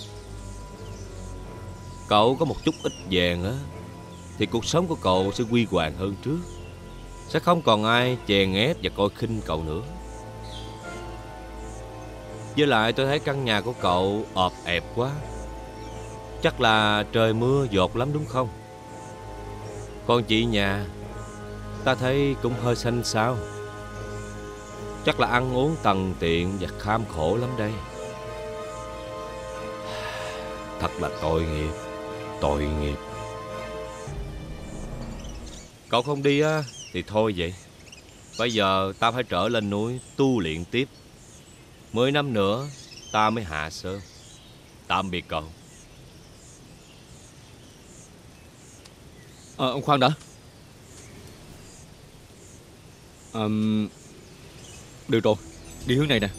cậu có một chút ít vàng á, thì cuộc sống của cậu sẽ huy hoàng hơn trước. Sẽ không còn ai chèn ép và coi khinh cậu nữa. Với lại tôi thấy căn nhà của cậu ọp ẹp quá. Chắc là trời mưa dột lắm đúng không? Còn chị nhà, ta thấy cũng hơi xanh xao. Chắc là ăn uống tằn tiện và kham khổ lắm đây. Thật là tội nghiệp. Tội nghiệp. Cậu không đi á thì thôi vậy. Bây giờ ta phải trở lên núi tu luyện tiếp. 10 năm nữa ta mới hạ sơn. Tạm biệt cậu. Ông khoan đã. Được rồi, đi hướng này nè.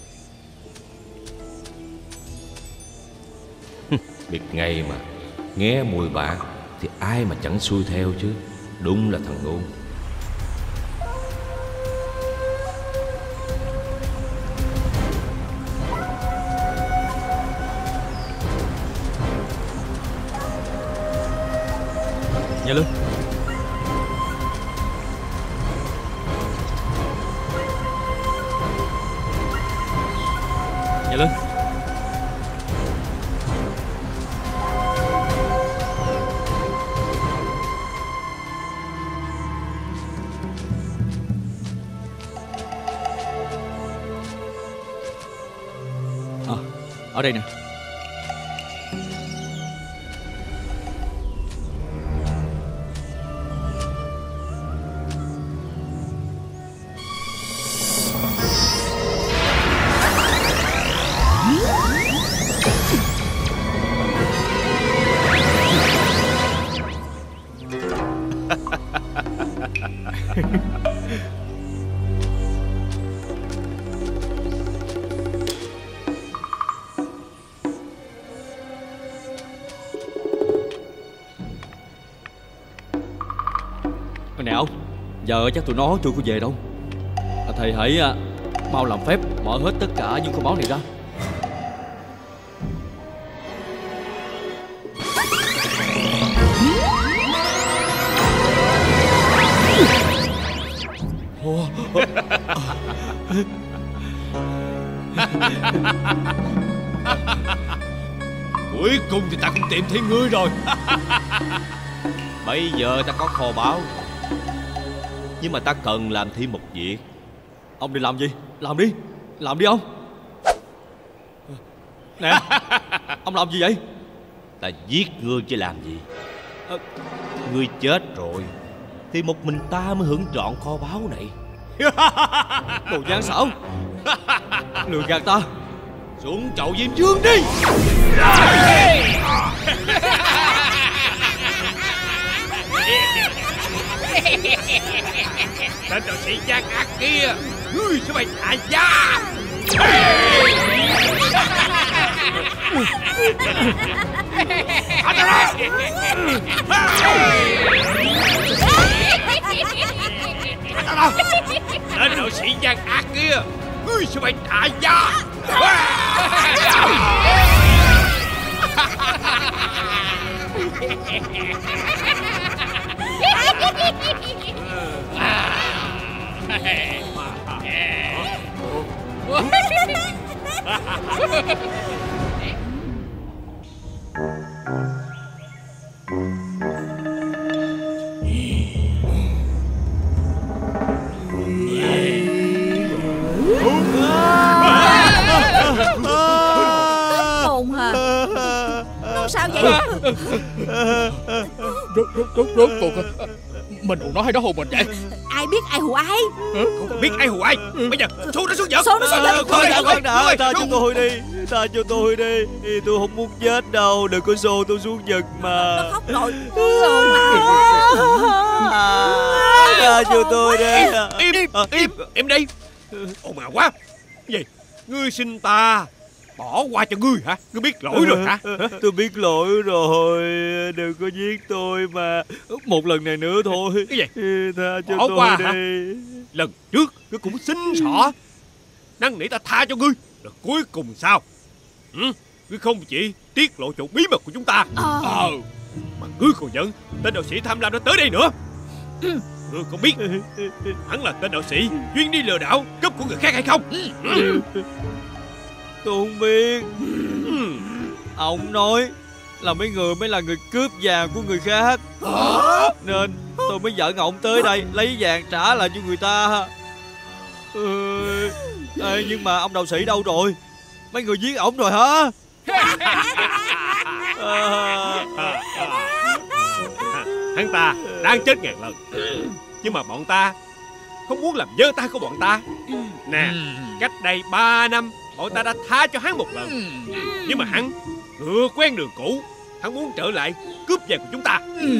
Biết ngay mà. Nghe mùi bạc thì ai mà chẳng xuôi theo chứ. Đúng là thằng ngu. Nhanh lên. Nhanh lên. Ở đây nè. Nè ông, giờ chắc tụi nó chưa có về đâu. Thầy hãy Mau làm phép mở hết tất cả những kho báu này ra. Cuối cùng thì ta cũng tìm thấy ngươi rồi. Bây giờ ta có kho báu, nhưng mà ta cần làm thêm một việc. Ông định làm gì? Làm đi ông. Nè, ông làm gì vậy? Ta giết ngươi chứ làm gì. Ngươi chết rồi thì một mình ta mới hưởng trọn kho báu này. Đồ gian xảo, lừa gạt ta. Xuống chậu Diêm Vương đi. Tên đạo sĩ gian ác kia, ngươi sẽ bị hạ giam. Thả ta ra. Thả ta ra. Tên đạo sĩ gian ác kia, ngươi sẽ bị hạ giam. Hồn hả? Nó sao vậy? Rốt cuộc mình hù nó hay nó hù mình vậy? Ai biết ai hù ai? Không biết ai hù ai. Bây giờ xô nó xuống giật. Khoan đã, tha cho tôi đi. Tha cho tôi đi. Tôi không muốn chết đâu. Đừng có xô tôi xuống giật mà. Nó khóc rồi. Tha cho tôi đi. Im đi. Ồn ào quá. Gì? Ngươi xin ta bỏ qua cho ngươi hả? Ngươi biết lỗi rồi hả? Tôi biết lỗi rồi. Đừng có giết tôi mà. Một lần này nữa thôi. Cái gì? Tha cho bỏ tôi qua đi hả? Lần trước ngươi cũng xinh xỏ, năn nỉ ta tha cho ngươi. Rồi cuối cùng sao? Ngươi không chỉ tiết lộ chỗ bí mật của chúng ta, mà ngươi còn dẫn tên đạo sĩ tham lam đó tới đây nữa. Ngươi có biết hắn là tên đạo sĩ chuyên đi lừa đảo cướp của người khác hay không? Tôi không biết. Ông nói là mấy người mới là người cướp vàng của người khác, nên tôi mới dẫn ổng tới đây lấy vàng trả lại cho người ta. Ê, nhưng mà ông đạo sĩ đâu rồi? Mấy người giết ổng rồi hả? Hắn ta đang chết ngàn lần, nhưng mà bọn ta không muốn làm dơ tay của bọn ta. Nè, cách đây 3 năm bọn ta đã tha cho hắn một lần, nhưng mà hắn ngựa quen đường cũ. Hắn muốn trở lại cướp vàng của chúng ta.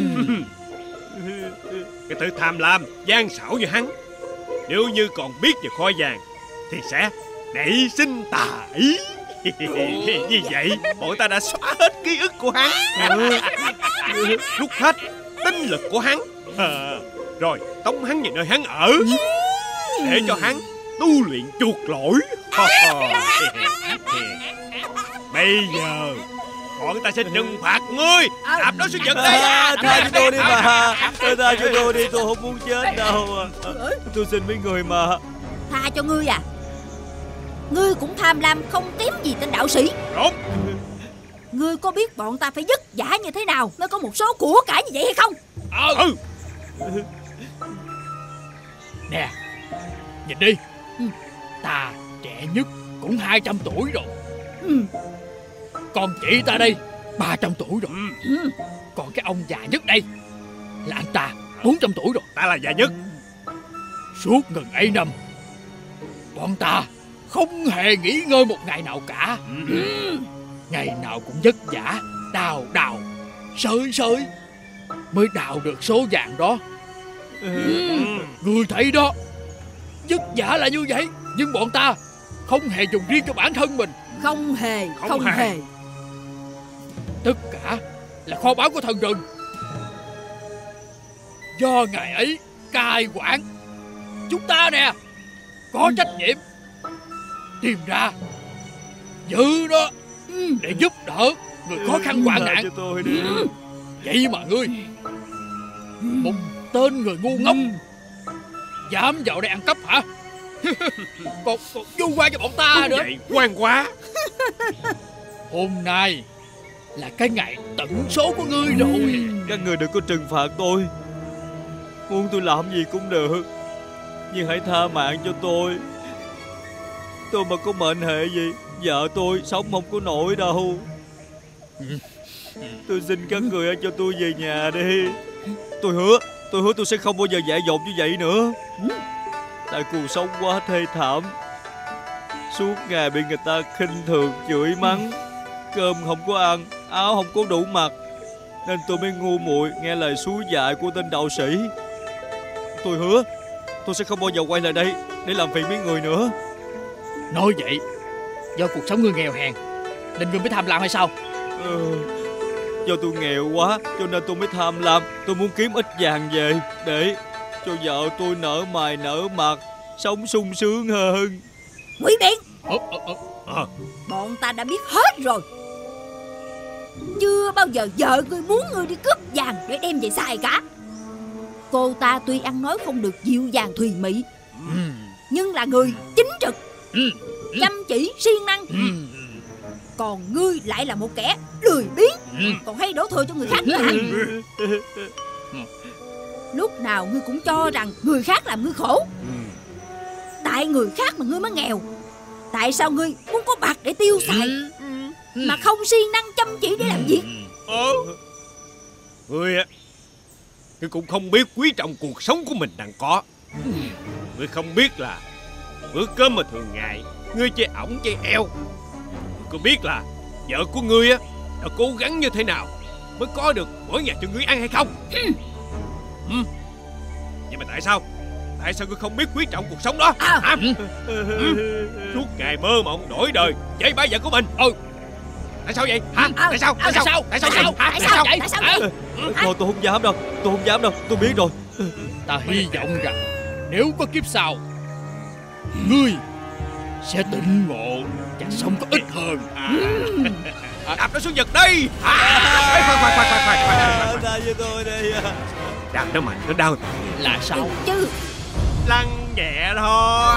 Cái thứ tham lam gian xảo như hắn, nếu như còn biết về kho vàng thì sẽ nảy sinh tà ý. Như vậy bọn ta đã xóa hết ký ức của hắn, rút hết tinh lực của hắn, rồi tống hắn về nơi hắn ở, để cho hắn tu luyện chuộc lỗi. Bây giờ bọn ta sẽ trừng phạt ngươi, đạp nó xuống giật đây. Tha cho tôi đi mà. Tha cho tôi đi, tôi không muốn chết đâu. Tôi xin mấy người mà. Tha cho ngươi à? Ngươi cũng tham lam không kém gì tên đạo sĩ. Đúng. Ngươi có biết bọn ta phải vất vả như thế nào mới có một số của cải như vậy hay không? Nè, nhìn đi. Ta trẻ nhất cũng 200 tuổi rồi. Còn chị ta đây 300 tuổi rồi. Còn cái ông già nhất đây là anh ta 400 tuổi rồi. Ta là già nhất. Suốt ngần ấy năm, bọn ta không hề nghỉ ngơi một ngày nào cả. Ngày nào cũng vất vả đào sới mới đào được số vàng đó. Ngươi thấy đó, vất vả là như vậy, nhưng bọn ta không hề dùng riêng cho bản thân mình. Không hề. Tất cả là kho báu của thần rừng, do ngài ấy cai quản. Chúng ta nè có trách nhiệm tìm ra, giữ nó để giúp đỡ người khó khăn hoạn nạn. Cho tôi đi. Vậy mà ngươi, một tên người ngu ngốc, dám vào đây ăn cắp hả? còn vu oan cho bọn ta nữa. Vậy ngoan quá. Hôm nay là cái ngày tận số của ngươi rồi. Các người đừng có trừng phạt tôi. Muốn tôi làm gì cũng được, nhưng hãy tha mạng cho tôi. Tôi mà có mệnh hệ gì, vợ tôi sống không có nổi đâu. Tôi xin các người cho tôi về nhà đi. Tôi hứa tôi sẽ không bao giờ dại dột như vậy nữa. Tại cuộc sống quá thê thảm, suốt ngày bị người ta khinh thường chửi mắng, cơm không có ăn, áo không có đủ mặc, nên tôi mới ngu muội nghe lời xúi dại của tên đạo sĩ. Tôi hứa tôi sẽ không bao giờ quay lại đây để làm phiền mấy người nữa. Nói vậy do cuộc sống ngươi nghèo hèn nên ngươi mới tham lam hay sao? Do tôi nghèo quá cho nên tôi mới tham lam. Tôi muốn kiếm ít vàng về để cho vợ tôi nở mày nở mặt, sống sung sướng hơn. Ngụy Biện, bọn ta đã biết hết rồi. Chưa bao giờ vợ ngươi muốn ngươi đi cướp vàng để đem về xài cả. Cô ta tuy ăn nói không được dịu dàng thùy mị, nhưng là người chính trực, chăm chỉ siêng năng. Còn ngươi lại là một kẻ lười biếng, còn hay đổ thừa cho người khác làm. Lúc nào ngươi cũng cho rằng người khác làm ngươi khổ. Tại người khác mà ngươi mới nghèo. Tại sao ngươi muốn có bạc để tiêu xài mà không siêng năng chăm chỉ để làm việc? Ngươi cũng không biết quý trọng cuộc sống của mình đang có. Ngươi không biết là bữa cơm mà thường ngày ngươi chê ổng chê eo. Ngươi có biết là vợ của ngươi đã cố gắng như thế nào mới có được mỗi ngày cho ngươi ăn hay không? Vậy mà tại sao ngươi không biết quý trọng cuộc sống đó? Suốt ngày mơ mộng đổi đời chê bá vợ của mình. Tại sao vậy hả? Tại sao Tôi không dám đâu, tôi biết rồi. Ta hy vọng rằng nếu có kiếp sau, ngươi sẽ tỉnh ngộ và sống có ích hơn. Đạp nó xuống vực đi. Tha cho tôi đi. Đạp nó mạnh nó đau. Là sao chứ? Lăn nhẹ thôi.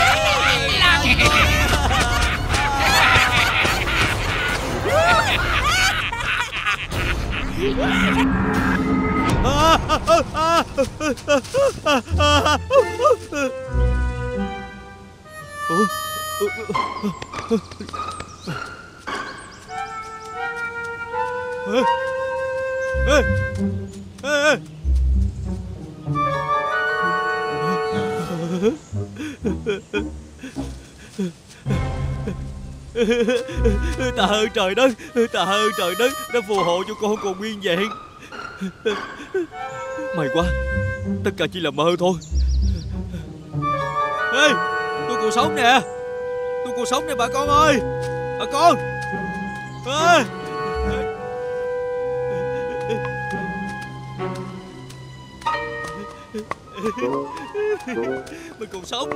Tạ ơn trời đất, đã phù hộ cho con còn nguyên vẹn. May quá, tất cả chỉ là mơ thôi. Ê, tôi còn sống nè bà con ơi. Bà con ê. Mình còn sống.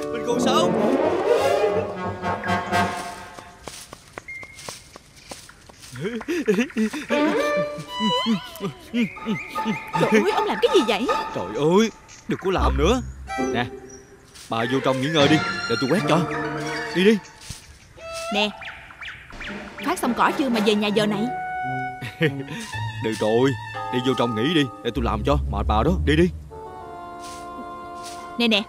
Trời ơi, ông làm cái gì vậy? Trời ơi, đừng có làm nữa. Nè, bà vô trong nghỉ ngơi đi, để tôi quét cho. Đi. Nè, phát xong cỏ chưa mà về nhà giờ này? Được rồi, đi vô trong nghỉ đi, để tôi làm cho. Mệt bà đó, đi. Nè.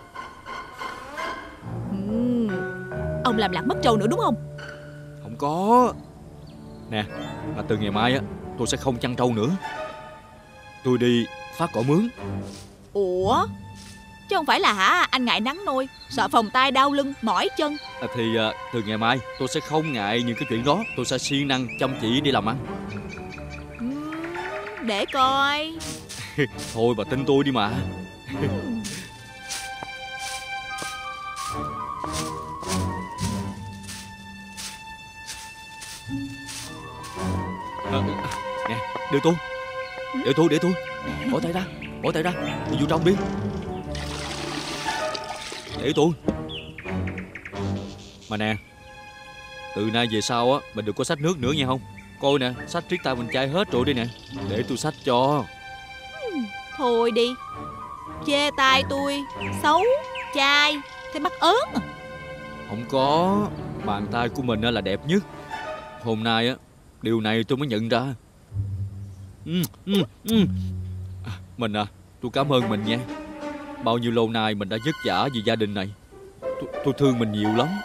Ông làm lạc mất trâu nữa đúng không? Không có. Nè, mà từ ngày mai tôi sẽ không chăn trâu nữa. Tôi đi phát cỏ mướn. Ủa, chứ không phải là anh ngại nắng nôi, sợ phồng tay đau lưng mỏi chân? Thì từ ngày mai tôi sẽ không ngại những cái chuyện đó. Tôi sẽ siêng năng chăm chỉ đi làm ăn. Để coi. Thôi bà tin tôi đi mà. Nè, để tôi. Bỏ tay ra, đi vô trong đi. Để tôi. Mà nè, từ nay về sau á mình đừng có xách nước nữa nha không? Coi nè, xách triết tay mình chai hết rồi đây nè. Để tôi xách cho. Thôi đi, chê tai tôi xấu, chai, thấy mắc ớn à. Không có, bàn tay của mình là đẹp nhất. Hôm nay á, điều này tôi mới nhận ra. Mình tôi cảm ơn mình nha. Bao nhiêu lâu nay mình đã vất vả vì gia đình này. Tôi thương mình nhiều lắm.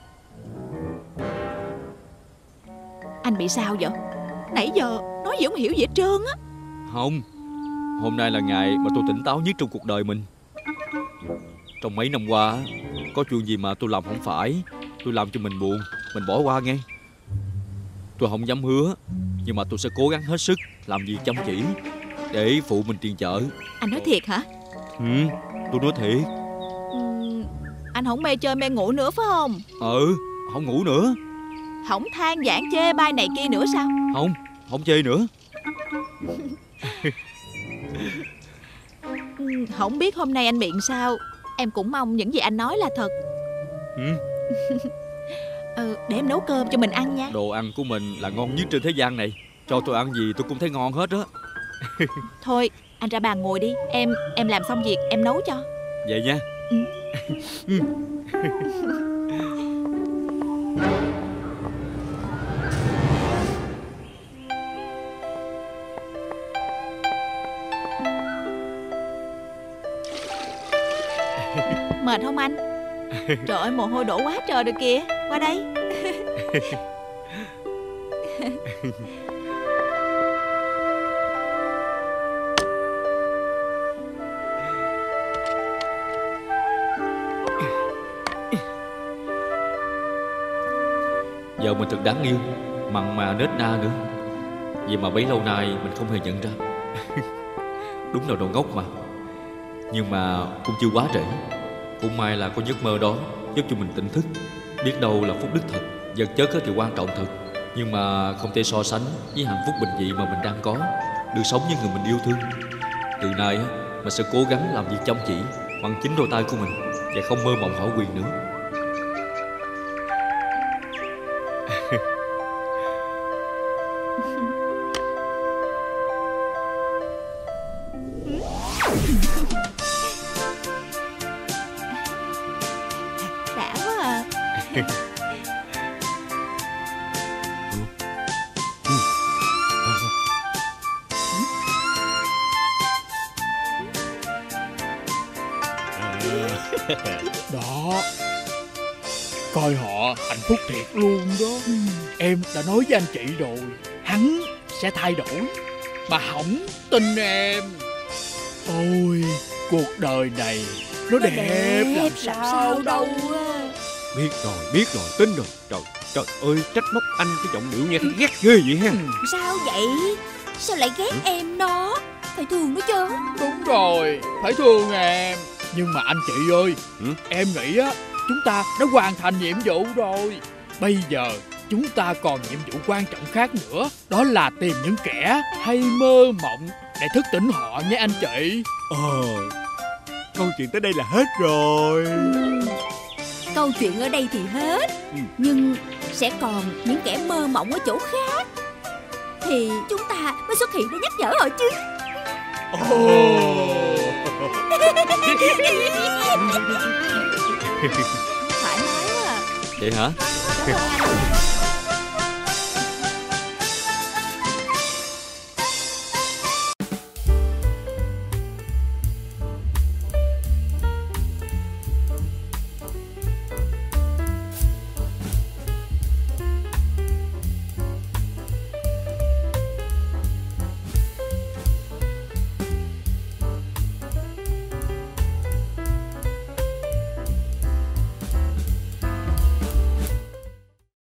Anh bị sao vậy? Nãy giờ nói gì không hiểu gì hết trơn á. Không, hôm nay là ngày mà tôi tỉnh táo nhất trong cuộc đời mình. Trong mấy năm qua, có chuyện gì mà tôi làm không phải, tôi làm cho mình buồn, mình bỏ qua nghe. Tôi không dám hứa, nhưng mà tôi sẽ cố gắng hết sức làm việc chăm chỉ để phụ mình tiền chợ. Anh nói thiệt hả? Tôi nói thiệt. Anh không mê chơi mê ngủ nữa phải không? Không ngủ nữa. Không than vãn chê bai này kia nữa sao? Không chê nữa. Không biết hôm nay anh miệng sao. Em cũng mong những gì anh nói là thật. Để em nấu cơm cho mình ăn nha. Đồ ăn của mình là ngon nhất trên thế gian này. Cho tôi ăn gì tôi cũng thấy ngon hết á. Thôi anh ra bàn ngồi đi. Em làm xong việc em nấu cho. Vậy nha. Mệt không anh? Trời ơi, mồ hôi đổ quá trời rồi kìa. Qua đây. Vợ mình thật đáng yêu, mặn mà nết na nữa. Vậy mà bấy lâu nay mình không hề nhận ra. Đúng là đồ ngốc mà. Nhưng mà cũng chưa quá trễ. Cũng may là có giấc mơ đó giúp cho mình tỉnh thức. Biết đâu là phúc đức thật. Vật chất thì quan trọng thật, nhưng mà không thể so sánh với hạnh phúc bình dị mà mình đang có. Được sống với người mình yêu thương. Từ nay mình sẽ cố gắng làm việc chăm chỉ bằng chính đôi tay của mình, và không mơ mộng hão quyền nữa. Đã quá à. Đó, coi họ hạnh phúc thiệt luôn đó. Em đã nói với anh chị rồi, hắn sẽ thay đổi, mà không tin em. Ôi, cuộc đời này nó đẹp làm sao đâu. Biết rồi, tin rồi. Trời ơi, trách móc anh cái giọng điệu nghe thấy ghét ghê vậy ha. Sao vậy? Sao lại ghét em nó? Phải thương nó chứ. Đúng rồi, phải thương em. Nhưng mà anh chị ơi, em nghĩ á, chúng ta đã hoàn thành nhiệm vụ rồi. Bây giờ chúng ta còn nhiệm vụ quan trọng khác nữa. Đó là tìm những kẻ hay mơ mộng để thức tỉnh họ nhé anh chị. Câu chuyện tới đây là hết rồi. Câu chuyện ở đây thì hết, nhưng sẽ còn những kẻ mơ mộng ở chỗ khác. Thì chúng ta mới xuất hiện để nhắc nhở họ chứ. Thoải mái quá à. Vậy hả? Cảm ơn anh.